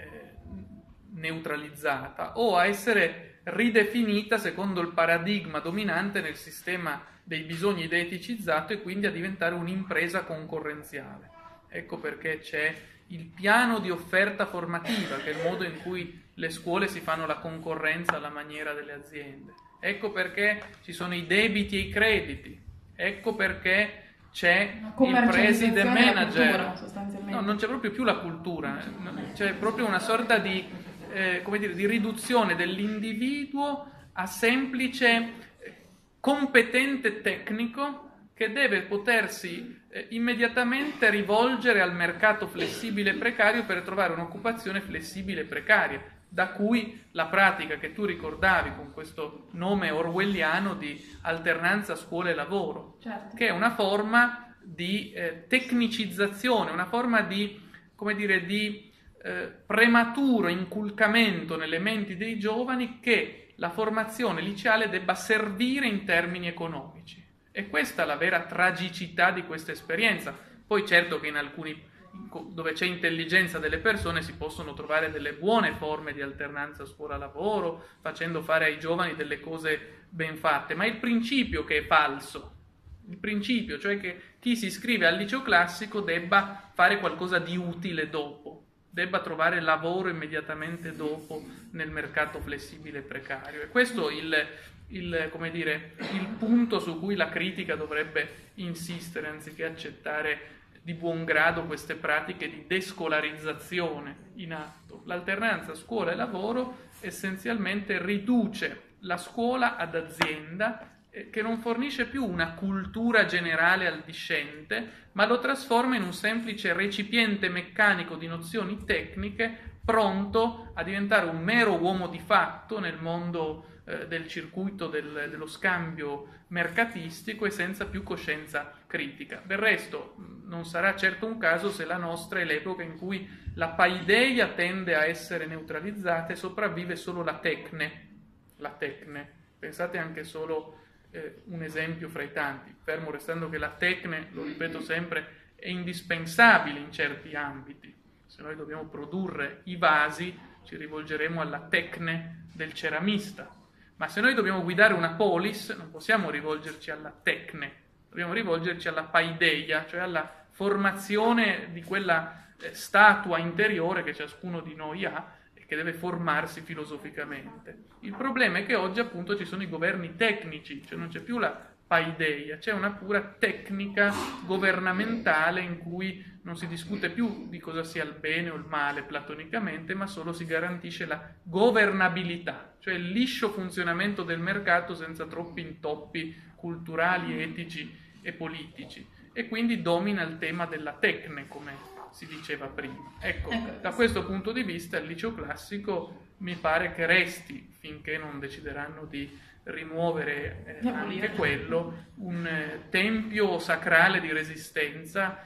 neutralizzata o a essere ridefinita secondo il paradigma dominante nel sistema dei bisogni deeticizzato e quindi a diventare un'impresa concorrenziale. Ecco perché c'è il piano di offerta formativa, che è il modo in cui le scuole si fanno la concorrenza alla maniera delle aziende. Ecco perché ci sono i debiti e i crediti. Ecco perché c'è il president manager. No, non c'è proprio più la cultura, c'è proprio una sorta di di riduzione dell'individuo a semplice competente tecnico che deve potersi immediatamente rivolgere al mercato flessibile e precario per trovare un'occupazione flessibile e precaria, da cui la pratica che tu ricordavi con questo nome orwelliano di alternanza scuola e lavoro, certo, che è una forma di tecnicizzazione, una forma di prematuro inculcamento nelle menti dei giovani che la formazione liceale debba servire in termini economici. E questa è la vera tragicità di questa esperienza. Poi certo che in alcuni dove c'è intelligenza delle persone si possono trovare delle buone forme di alternanza scuola-lavoro, facendo fare ai giovani delle cose ben fatte, ma il principio che è falso, il principio, cioè che chi si iscrive al liceo classico debba fare qualcosa di utile dopo, debba trovare lavoro immediatamente dopo nel mercato flessibile e precario. E questo come dire, il punto su cui la critica dovrebbe insistere, anziché accettare di buon grado queste pratiche di descolarizzazione in atto. L'alternanza scuola e lavoro essenzialmente riduce la scuola ad azienda che non fornisce più una cultura generale al discente, ma lo trasforma in un semplice recipiente meccanico di nozioni tecniche pronto a diventare un mero uomo di fatto nel mondo del circuito dello scambio mercatistico e senza più coscienza critica. Del resto non sarà certo un caso se la nostra è l'epoca in cui la paideia tende a essere neutralizzata e sopravvive solo la tecne. Pensate anche solo un esempio fra i tanti, fermo restando che la tecne, lo ripeto sempre, è indispensabile in certi ambiti. Se noi dobbiamo produrre i vasi ci rivolgeremo alla tecne del ceramista, ma se noi dobbiamo guidare una polis non possiamo rivolgerci alla tecne, dobbiamo rivolgerci alla paideia, cioè alla formazione di quella statua interiore che ciascuno di noi ha e che deve formarsi filosoficamente. Il problema è che oggi appunto ci sono i governi tecnici, cioè non c'è più la paideia, c'è una pura tecnica governamentale in cui non si discute più di cosa sia il bene o il male platonicamente, ma solo si garantisce la governabilità, cioè il liscio funzionamento del mercato senza troppi intoppi culturali, etici e politici. E quindi domina il tema della tecne, come si diceva prima. Ecco, da questo punto di vista il liceo classico mi pare che resti, finché non decideranno di rimuovere anche quello, un tempio sacrale di resistenza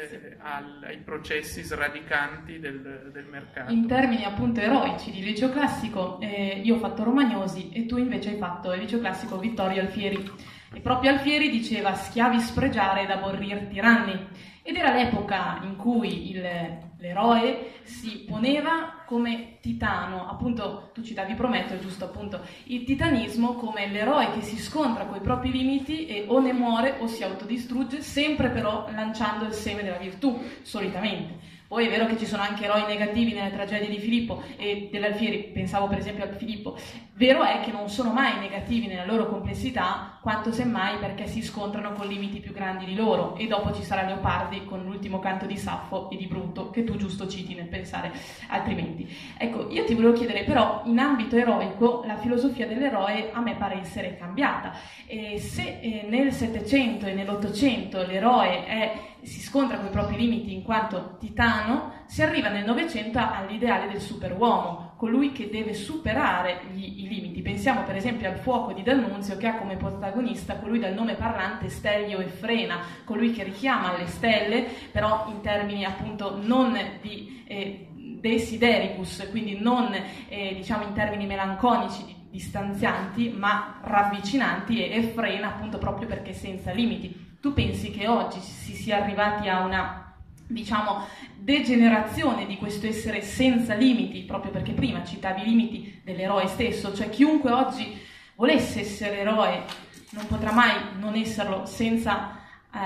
ai processi sradicanti del mercato. In termini appunto eroici di liceo classico, io ho fatto Romagnosi e tu invece hai fatto il liceo classico Vittorio Alfieri. E proprio Alfieri diceva schiavi spregiare ed aborrir tiranni. Ed era l'epoca in cui l'eroe si poneva come titano, appunto tu citavi Prometeo, giusto appunto, il titanismo come l'eroe che si scontra con i propri limiti e o ne muore o si autodistrugge, sempre però lanciando il seme della virtù, solitamente. Poi è vero che ci sono anche eroi negativi nelle tragedie di Filippo e dell'Alfieri, pensavo per esempio a Filippo. Vero è che non sono mai negativi nella loro complessità, quanto semmai perché si scontrano con limiti più grandi di loro. E dopo ci sarà Leopardi con l'ultimo canto di Saffo e di Bruto, che tu giusto citi nel pensare altrimenti. Ecco, io ti volevo chiedere però, in ambito eroico, la filosofia dell'eroe a me pare essere cambiata. E se nel Settecento e nell'Ottocento l'eroe si scontra con i propri limiti in quanto titano, si arriva nel Novecento all'ideale del superuomo, colui che deve superare i limiti. Pensiamo per esempio al Fuoco di D'Annunzio, che ha come protagonista colui dal nome parlante Stelio e Frena, colui che richiama alle stelle, però in termini appunto non di desidericus, quindi non diciamo in termini melanconici, distanzianti, ma ravvicinanti, e frena appunto proprio perché senza limiti. Tu pensi che oggi si sia arrivati a una, diciamo, degenerazione di questo essere senza limiti, proprio perché prima citavi i limiti dell'eroe stesso, cioè chiunque oggi volesse essere eroe non potrà mai non esserlo senza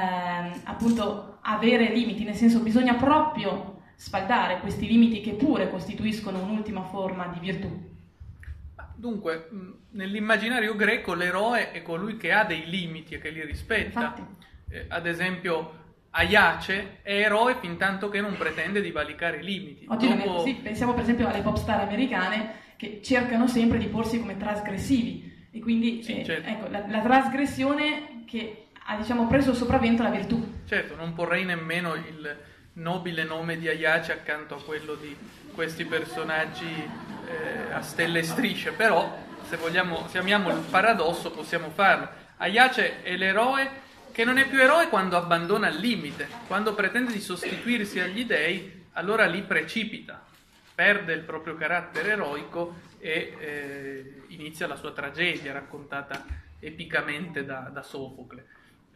appunto avere limiti, nel senso bisogna proprio spaldare questi limiti che pure costituiscono un'ultima forma di virtù. Dunque, nell'immaginario greco l'eroe è colui che ha dei limiti e che li rispetta. Ad esempio, Aiace è eroe fin tanto che non pretende di valicare i limiti. Oggi sì, pensiamo per esempio alle pop star americane che cercano sempre di porsi come trasgressivi e quindi sì, certo. Ecco, la trasgressione che ha diciamo preso il sopravvento alla virtù. Certo, non porrei nemmeno il nobile nome di Aiace accanto a quello di questi personaggi a stelle e strisce, però se vogliamo, se amiamo il paradosso possiamo farlo. Aiace è l'eroe che non è più eroe quando abbandona il limite, quando pretende di sostituirsi agli dei, allora lì precipita, perde il proprio carattere eroico e inizia la sua tragedia raccontata epicamente da Sofocle.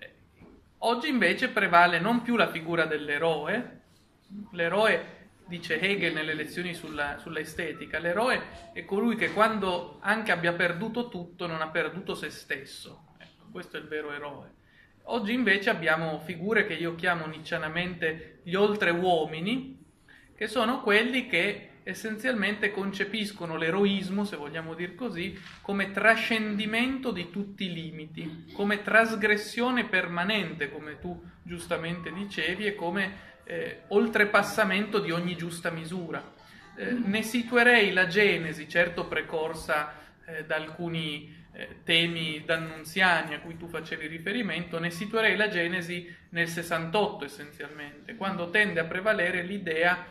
Oggi invece prevale non più la figura dell'eroe. L'eroe, dice Hegel nelle lezioni sulla estetica, l'eroe è colui che quando anche abbia perduto tutto non ha perduto se stesso. Ecco, questo è il vero eroe. Oggi invece abbiamo figure che io chiamo niccianamente gli oltreuomini, che sono quelli che essenzialmente concepiscono l'eroismo, se vogliamo dir così, come trascendimento di tutti i limiti, come trasgressione permanente, come tu giustamente dicevi, e come oltrepassamento di ogni giusta misura. Ne situerei la Genesi, certo precorsa da alcuni temi dannunziani a cui tu facevi riferimento, ne situerei la Genesi nel 68 essenzialmente, quando tende a prevalere l'idea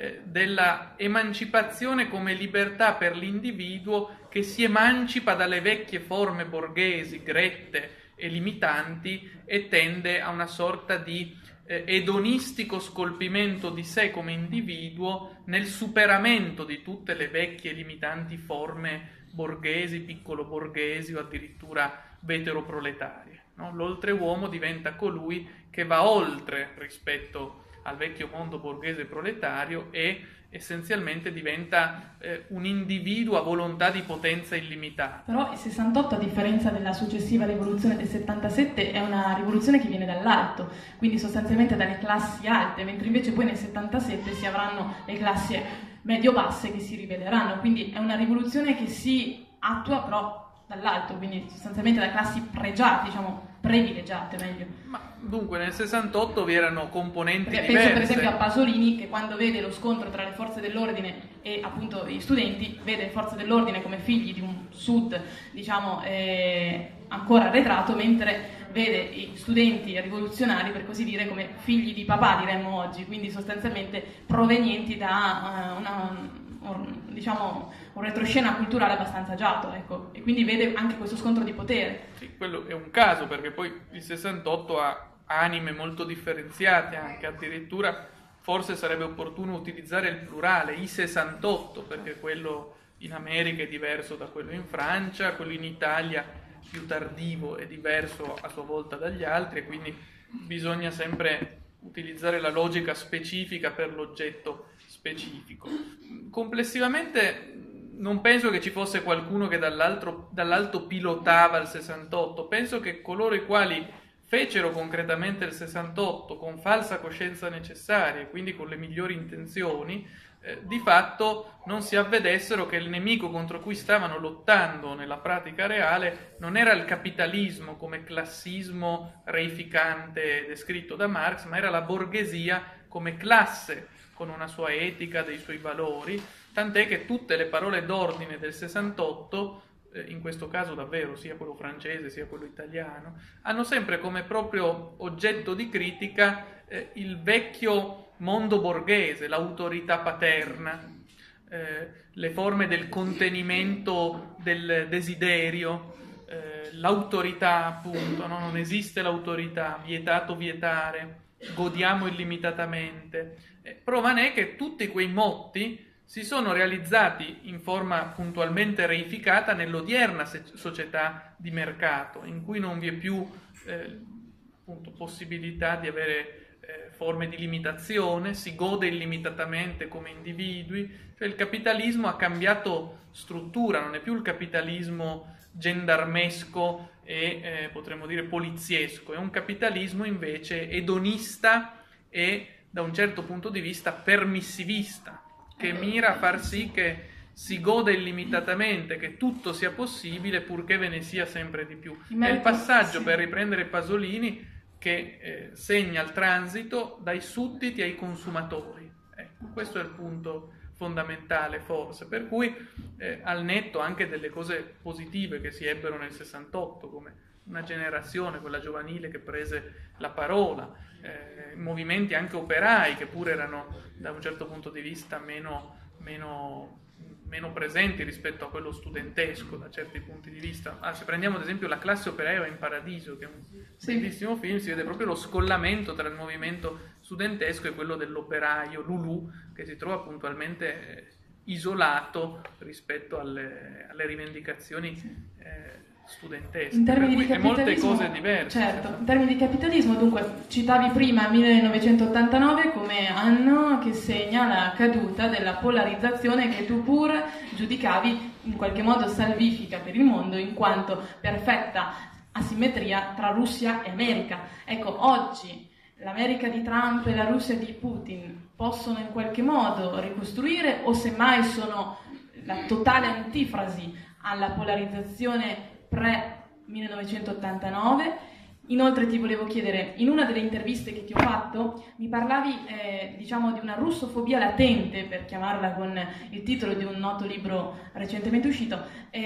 della emancipazione come libertà per l'individuo che si emancipa dalle vecchie forme borghesi, grette e limitanti, e tende a una sorta di edonistico scolpimento di sé come individuo nel superamento di tutte le vecchie limitanti forme borghesi, piccolo borghesi o addirittura veteroproletarie. No? L'oltreuomo diventa colui che va oltre rispetto al vecchio mondo borghese proletario e essenzialmente diventa un individuo a volontà di potenza illimitata. Però il 68, a differenza della successiva rivoluzione del 77, è una rivoluzione che viene dall'alto, quindi sostanzialmente dalle classi alte, mentre invece poi nel 77 si avranno le classi medio-basse che si ribelleranno, quindi è una rivoluzione che si attua però dall'alto, quindi sostanzialmente da classi pregiate, diciamo privilegiate meglio. Ma dunque nel 68 vi erano componenti perché diverse. penso per esempio a Pasolini, che quando vede lo scontro tra le forze dell'ordine e appunto gli studenti, vede le forze dell'ordine come figli di un sud, diciamo, ancora arretrato, mentre vede i studenti rivoluzionari, per così dire, come figli di papà, diremmo oggi, quindi sostanzialmente provenienti da un retroscena culturale abbastanza agiato, ecco, e quindi vede anche questo scontro di potere. Sì, quello è un caso, perché poi il 68 ha anime molto differenziate anche, addirittura forse sarebbe opportuno utilizzare il plurale, i 68, perché quello in America è diverso da quello in Francia, quello in Italia più tardivo è diverso a sua volta dagli altri, e quindi bisogna sempre utilizzare la logica specifica per l'oggetto specifico. Complessivamente non penso che ci fosse qualcuno che dall'alto pilotava il 68, penso che coloro i quali fecero concretamente il 68 con falsa coscienza necessaria, quindi con le migliori intenzioni, di fatto non si avvedessero che il nemico contro cui stavano lottando nella pratica reale non era il capitalismo come classismo reificante descritto da Marx, ma era la borghesia come classe, con una sua etica, dei suoi valori, tant'è che tutte le parole d'ordine del 68, in questo caso davvero sia quello francese sia quello italiano, hanno sempre come proprio oggetto di critica il vecchio mondo borghese, l'autorità paterna, le forme del contenimento del desiderio, l'autorità appunto, no? Non esiste l'autorità, vietato vietare, godiamo illimitatamente. Prova ne è che tutti quei motti si sono realizzati in forma puntualmente reificata nell'odierna società di mercato, in cui non vi è più appunto, possibilità di avere forme di limitazione, si gode illimitatamente come individui, cioè il capitalismo ha cambiato struttura, non è più il capitalismo gendarmesco e potremmo dire poliziesco, è un capitalismo invece edonista e da un certo punto di vista permissivista, che mira a far sì che si gode illimitatamente, che tutto sia possibile purché ve ne sia sempre di più. È il passaggio, per riprendere Pasolini, che segna il transito dai sudditi ai consumatori. Ecco, questo è il punto fondamentale forse, per cui al netto anche delle cose positive che si ebbero nel 68, come una generazione, quella giovanile che prese la parola, movimenti anche operai che pure erano da un certo punto di vista meno presenti rispetto a quello studentesco da certi punti di vista. Se prendiamo ad esempio La classe operaia in Paradiso, che è un bellissimo film, si vede proprio lo scollamento tra il movimento studentesco e quello dell'operaio Lulù, che si trova puntualmente isolato rispetto alle rivendicazioni studentesche, in termini per di cui molte capitalismo, cose diverse. certo, in termini di capitalismo, dunque, citavi prima 1989 come anno che segna la caduta della polarizzazione che tu pur giudicavi in qualche modo salvifica per il mondo, in quanto perfetta asimmetria tra Russia e America. Ecco, oggi l'America di Trump e la Russia di Putin possono in qualche modo ricostruire, o semmai sono la totale antifrasi alla polarizzazione pre-1989? Inoltre ti volevo chiedere, in una delle interviste che ti ho fatto mi parlavi diciamo di una russofobia latente, per chiamarla con il titolo di un noto libro recentemente uscito,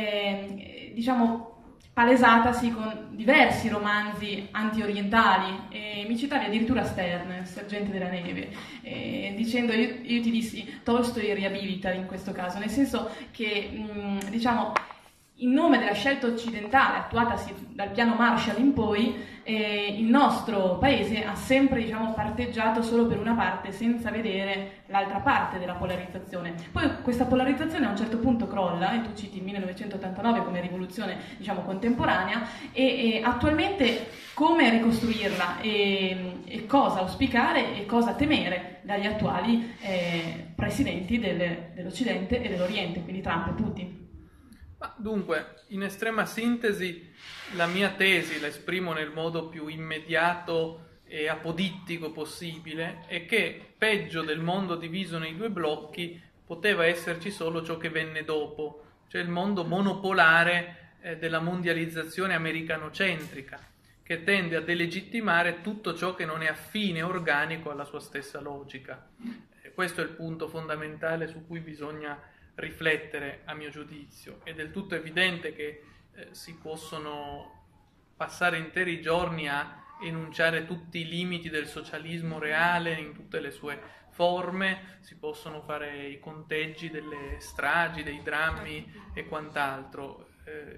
diciamo palesatasi con diversi romanzi anti-orientali, e mi citavi addirittura Stern, Sergente della Neve, dicendo, io ti dissi Tolstoi riabilita in questo caso, nel senso che diciamo in nome della scelta occidentale attuatasi dal piano Marshall in poi, il nostro paese ha sempre parteggiato solo per una parte senza vedere l'altra parte della polarizzazione. Poi questa polarizzazione a un certo punto crolla, e tu citi il 1989 come rivoluzione contemporanea, e attualmente come ricostruirla e cosa auspicare e cosa temere dagli attuali presidenti dell'Occidente e dell'Oriente, quindi Trump e Putin. Ma dunque, in estrema sintesi, la mia tesi, la esprimo nel modo più immediato e apodittico possibile, è che peggio del mondo diviso nei due blocchi poteva esserci solo ciò che venne dopo, cioè il mondo monopolare della mondializzazione americanocentrica, che tende a delegittimare tutto ciò che non è affine e organico alla sua stessa logica. Questo è il punto fondamentale su cui bisogna riflettere, a mio giudizio. È del tutto evidente che si possono passare interi giorni a enunciare tutti i limiti del socialismo reale in tutte le sue forme, si possono fare i conteggi delle stragi, dei drammi e quant'altro.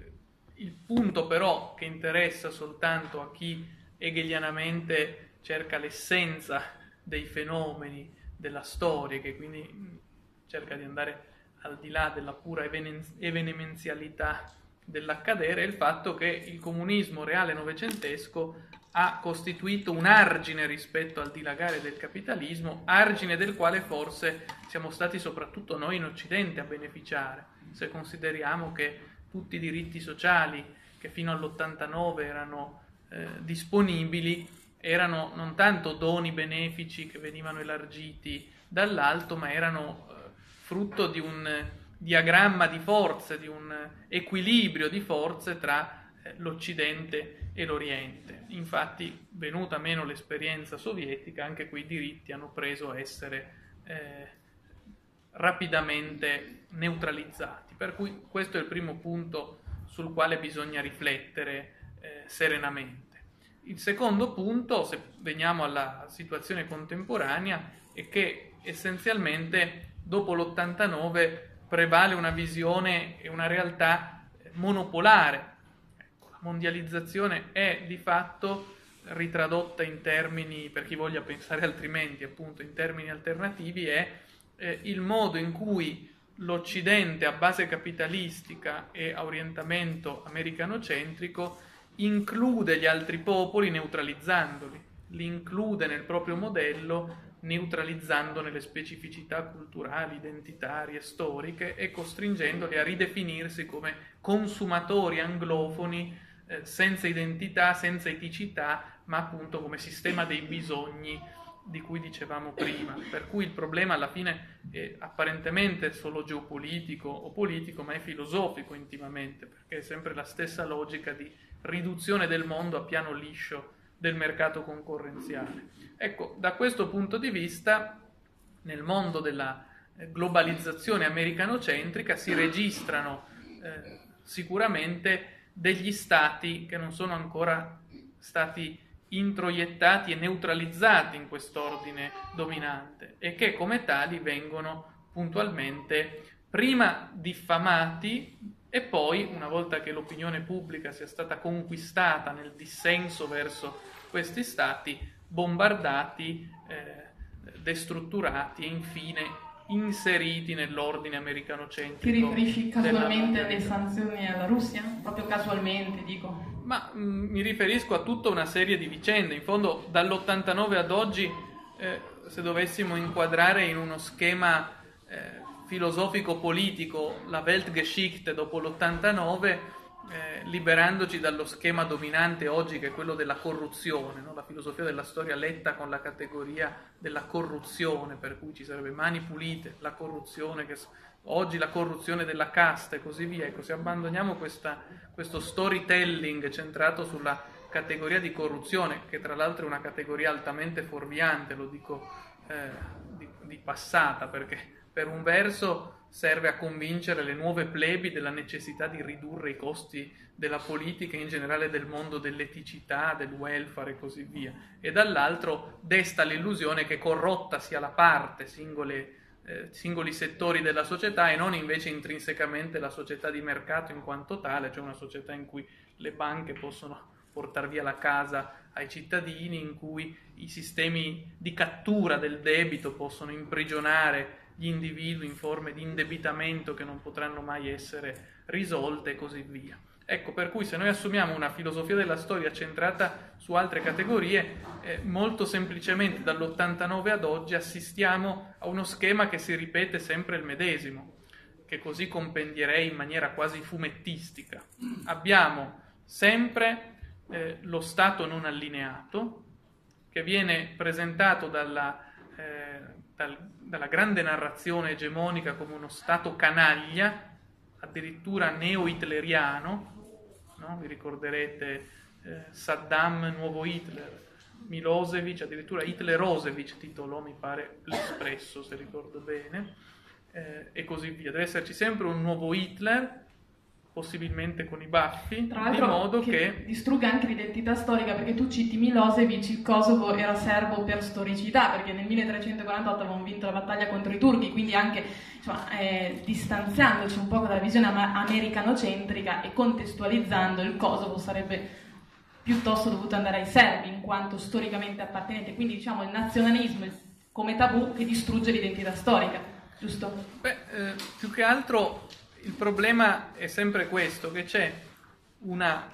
Il punto però che interessa soltanto a chi hegelianamente cerca l'essenza dei fenomeni della storia, che quindi cerca di andare al di là della pura evenemenzialità dell'accadere, è il fatto che il comunismo reale novecentesco ha costituito un argine rispetto al dilagare del capitalismo, argine del quale forse siamo stati soprattutto noi in Occidente a beneficiare, se consideriamo che tutti i diritti sociali che fino all'89 erano disponibili erano non tanto doni benefici che venivano elargiti dall'alto, ma erano frutto di un diagramma di forze, di un equilibrio di forze tra l'Occidente e l'Oriente. Infatti, venuta meno l'esperienza sovietica, anche quei diritti hanno preso a essere rapidamente neutralizzati. Per cui questo è il primo punto sul quale bisogna riflettere serenamente. Il secondo punto, se veniamo alla situazione contemporanea, è che essenzialmente dopo l'89 prevale una visione e una realtà monopolare. La mondializzazione è di fatto ritradotta in termini, per chi voglia pensare altrimenti, appunto in termini alternativi, è il modo in cui l'Occidente a base capitalistica e a orientamento americanocentrico include gli altri popoli neutralizzandoli, li include nel proprio modello neutralizzandone le specificità culturali, identitarie, storiche e costringendoli a ridefinirsi come consumatori anglofoni senza identità, senza eticità, ma appunto come sistema dei bisogni di cui dicevamo prima. Per cui il problema alla fine è apparentemente solo geopolitico o politico, ma è filosofico intimamente, perché è sempre la stessa logica di riduzione del mondo a piano liscio del mercato concorrenziale. Ecco, da questo punto di vista, nel mondo della globalizzazione americanocentrica si registrano sicuramente degli stati che non sono ancora stati introiettati e neutralizzati in quest'ordine dominante e che come tali vengono puntualmente prima diffamati e poi, una volta che l'opinione pubblica sia stata conquistata nel dissenso verso questi stati, bombardati, destrutturati e infine inseriti nell'ordine americanocentrico. Ti riferisci casualmente alle sanzioni alla Russia? Proprio casualmente, dico. Ma mi riferisco a tutta una serie di vicende. In fondo, dall'89 ad oggi, se dovessimo inquadrare in uno schema filosofico-politico la Weltgeschichte dopo l'89, liberandoci dallo schema dominante oggi, che è quello della corruzione, no? La filosofia della storia letta con la categoria della corruzione, per cui ci sarebbe Mani Pulite, la corruzione, oggi la corruzione della casta e così via. Ecco, se abbandoniamo questo storytelling centrato sulla categoria di corruzione, che tra l'altro è una categoria altamente fuorviante, lo dico di passata, perché per un verso serve a convincere le nuove plebi della necessità di ridurre i costi della politica e in generale del mondo dell'eticità, del welfare e così via, e dall'altro desta l'illusione che corrotta sia la parte, singoli settori della società, e non invece intrinsecamente la società di mercato in quanto tale, cioè una società in cui le banche possono portare via la casa ai cittadini, in cui i sistemi di cattura del debito possono imprigionare gli individui in forme di indebitamento che non potranno mai essere risolte e così via. Ecco, per cui se noi assumiamo una filosofia della storia centrata su altre categorie, molto semplicemente dall'89 ad oggi assistiamo a uno schema che si ripete sempre il medesimo, che così compendierei in maniera quasi fumettistica. Abbiamo sempre lo Stato non allineato, che viene presentato dalla grande narrazione egemonica come uno Stato canaglia, addirittura neo-hitleriano, no? Vi ricorderete Saddam, nuovo Hitler, Milosevic, addirittura Hitlerosevic titolò, mi pare, l'Espresso, se ricordo bene, e così via. Deve esserci sempre un nuovo Hitler, possibilmente con i baffi, tra l'altro, di modo che distrugga anche l'identità storica, perché tu citi Milosevic, il Kosovo era serbo per storicità, perché nel 1348 avevano vinto la battaglia contro i turchi, quindi anche distanziandoci un po' dalla visione americanocentrica e contestualizzando, il Kosovo sarebbe piuttosto dovuto andare ai serbi in quanto storicamente appartenente, quindi diciamo il nazionalismo come tabù che distrugge l'identità storica, giusto? Più che altro il problema è sempre questo, che c'è una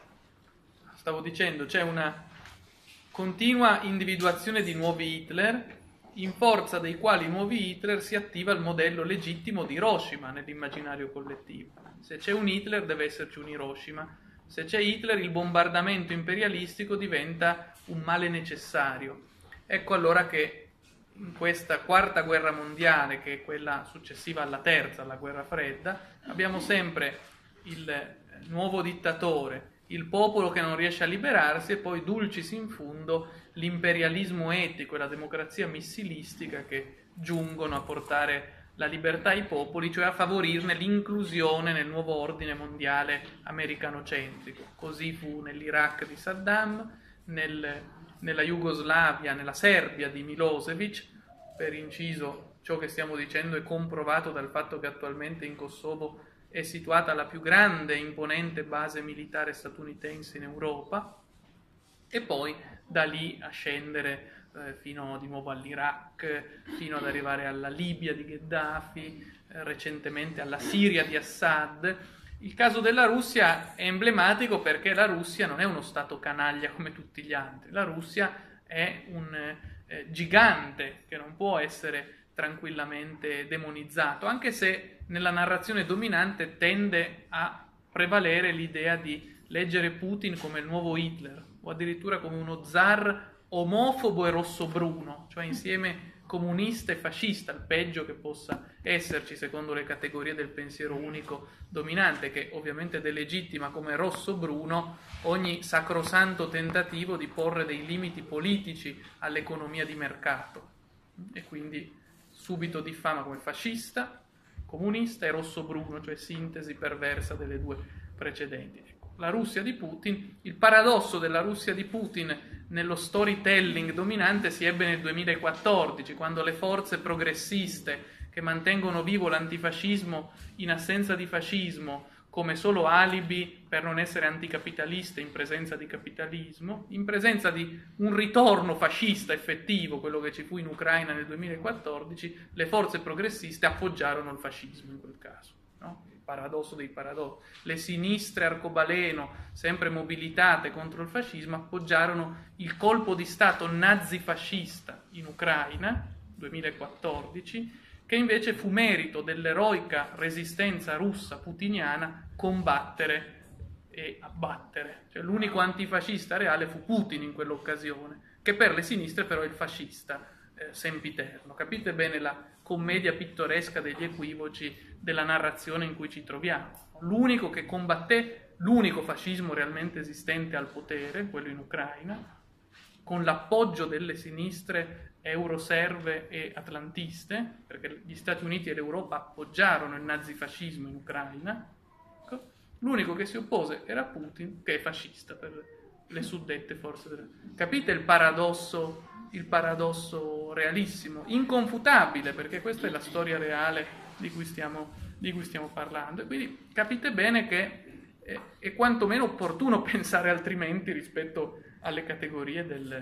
continua individuazione di nuovi Hitler, in forza dei quali nuovi Hitler si attiva il modello legittimo di Hiroshima nell'immaginario collettivo. Se c'è un Hitler deve esserci un Hiroshima, se c'è Hitler il bombardamento imperialistico diventa un male necessario. Ecco allora che in questa quarta guerra mondiale, che è quella successiva alla terza, alla guerra fredda, abbiamo sempre il nuovo dittatore, il popolo che non riesce a liberarsi e poi dulcis in fundo l'imperialismo etico e la democrazia missilistica che giungono a portare la libertà ai popoli, cioè a favorirne l'inclusione nel nuovo ordine mondiale americanocentrico. Così fu nell'Iraq di Saddam, nella Jugoslavia, nella Serbia di Milosevic. Per inciso, ciò che stiamo dicendo è comprovato dal fatto che attualmente in Kosovo è situata la più grande e imponente base militare statunitense in Europa, e poi da lì a scendere fino di nuovo all'Iraq, fino ad arrivare alla Libia di Gheddafi, recentemente alla Siria di Assad. Il caso della Russia è emblematico perché la Russia non è uno stato canaglia come tutti gli altri, la Russia è un gigante che non può essere tranquillamente demonizzato, anche se nella narrazione dominante tende a prevalere l'idea di leggere Putin come il nuovo Hitler, o addirittura come uno zar omofobo e rossobruno, cioè insieme comunista e fascista, il peggio che possa esserci secondo le categorie del pensiero unico dominante, che ovviamente delegittima come rosso-bruno ogni sacrosanto tentativo di porre dei limiti politici all'economia di mercato, e quindi subito diffama come fascista, comunista e rosso-bruno, cioè sintesi perversa delle due precedenti. Ecco, la Russia di Putin, il paradosso della Russia di Putin nello storytelling dominante si ebbe nel 2014, quando le forze progressiste che mantengono vivo l'antifascismo in assenza di fascismo come solo alibi per non essere anticapitaliste in presenza di capitalismo, in presenza di un ritorno fascista effettivo, quello che ci fu in Ucraina nel 2014, le forze progressiste appoggiarono il fascismo in quel caso, no? Il paradosso dei paradossi. Le sinistre arcobaleno, sempre mobilitate contro il fascismo, appoggiarono il colpo di Stato nazifascista in Ucraina, 2014, che invece fu merito dell'eroica resistenza russa putiniana combattere e abbattere. Cioè, l'unico antifascista reale fu Putin in quell'occasione, che per le sinistre però è il fascista sempiterno. Capite bene la commedia pittoresca degli equivoci della narrazione in cui ci troviamo. L'unico che combatté l'unico fascismo realmente esistente al potere, quello in Ucraina, con l'appoggio delle sinistre euroserve e atlantiste, perché gli Stati Uniti e l'Europa appoggiarono il nazifascismo in Ucraina. Ecco. L'unico che si oppose era Putin, che è fascista per le suddette forze delle... Capite il paradosso realissimo, inconfutabile, perché questa è la storia reale di cui stiamo parlando. E quindi capite bene che è quantomeno opportuno pensare altrimenti rispetto alle categorie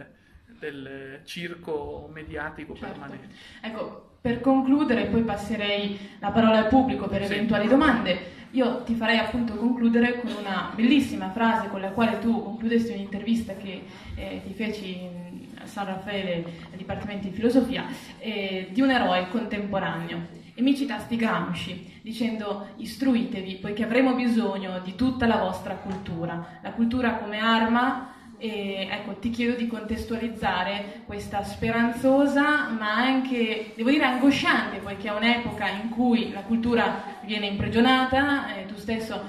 del circo mediatico permanente. Ecco, per concludere, poi passerei la parola al pubblico per eventuali domande. Io ti farei appunto concludere con una bellissima frase con la quale tu concludesti un'intervista che ti feci a San Raffaele, al Dipartimento di Filosofia, di un eroe contemporaneo. E mi citasti Gramsci, dicendo: istruitevi, poiché avremo bisogno di tutta la vostra cultura. La cultura come arma. E ecco, ti chiedo di contestualizzare questa speranzosa, ma anche, devo dire, angosciante, poiché è un'epoca in cui la cultura viene imprigionata, tu stesso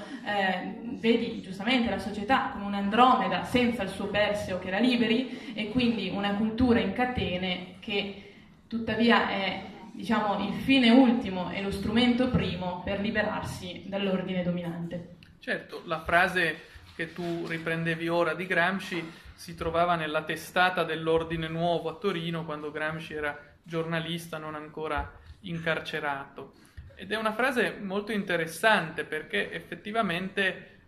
vedi giustamente la società come un'Andromeda senza il suo Perseo che la liberi, e quindi una cultura in catene che tuttavia è, diciamo, il fine ultimo e lo strumento primo per liberarsi dall'ordine dominante. Certo, la frase che tu riprendevi ora di Gramsci si trovava nella testata dell'Ordine Nuovo a Torino, quando Gramsci era giornalista, non ancora incarcerato. Ed è una frase molto interessante, perché effettivamente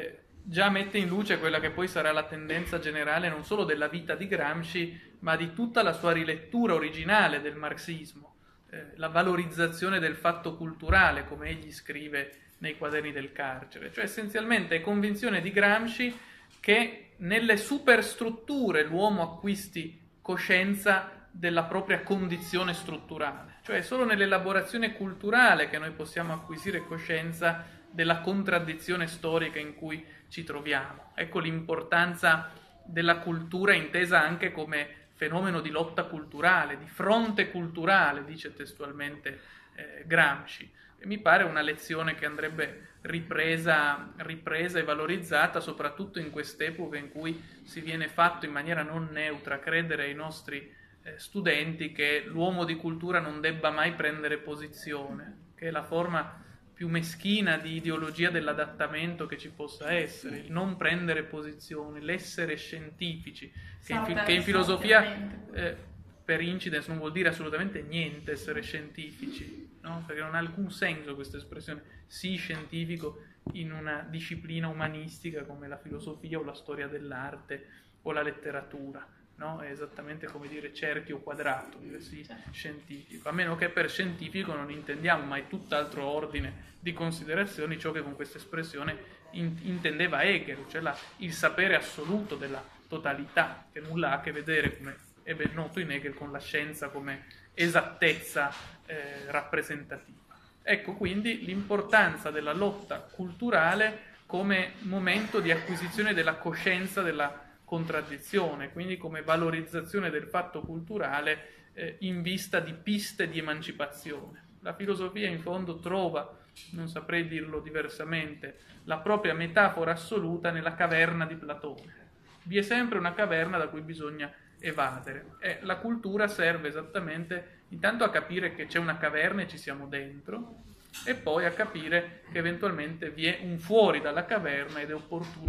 già mette in luce quella che poi sarà la tendenza generale non solo della vita di Gramsci, ma di tutta la sua rilettura originale del marxismo, la valorizzazione del fatto culturale, come egli scrive nei quaderni del carcere. Cioè essenzialmente è convinzione di Gramsci che nelle superstrutture l'uomo acquisti coscienza della propria condizione strutturale, cioè è solo nell'elaborazione culturale che noi possiamo acquisire coscienza della contraddizione storica in cui ci troviamo. Ecco l'importanza della cultura intesa anche come fenomeno di lotta culturale, di fronte culturale, dice testualmente Gramsci. E mi pare una lezione che andrebbe ripresa e valorizzata, soprattutto in quest'epoca in cui si viene fatto in maniera non neutra credere ai nostri studenti che l'uomo di cultura non debba mai prendere posizione, che è la forma più meschina di ideologia dell'adattamento che ci possa essere, il non prendere posizione, l'essere scientifici, che in filosofia per incidence non vuol dire assolutamente niente essere scientifici, no? Perché non ha alcun senso questa espressione, sii scientifico in una disciplina umanistica come la filosofia o la storia dell'arte o la letteratura, no? È esattamente come dire cerchio quadrato, dire sì, scientifico, a meno che per scientifico non intendiamo mai tutt'altro ordine di considerazioni, ciò che con questa espressione intendeva Hegel, cioè il sapere assoluto della totalità, che nulla ha a che vedere, come è ben noto in Hegel, con la scienza come esattezza rappresentativa. Ecco quindi l'importanza della lotta culturale come momento di acquisizione della coscienza della contraddizione, quindi come valorizzazione del fatto culturale in vista di piste di emancipazione. La filosofia in fondo trova, non saprei dirlo diversamente, la propria metafora assoluta nella caverna di Platone. Vi è sempre una caverna da cui bisogna evadere, e la cultura serve esattamente intanto a capire che c'è una caverna e ci siamo dentro, e poi a capire che eventualmente vi è un fuori dalla caverna ed è opportuno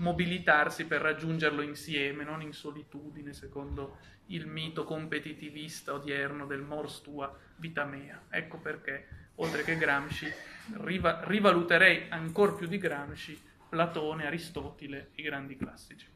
mobilitarsi per raggiungerlo insieme, non in solitudine, secondo il mito competitivista odierno del mors tua, vita mea. Ecco perché, oltre che Gramsci, rivaluterei ancor più di Gramsci Platone, Aristotele, i grandi classici.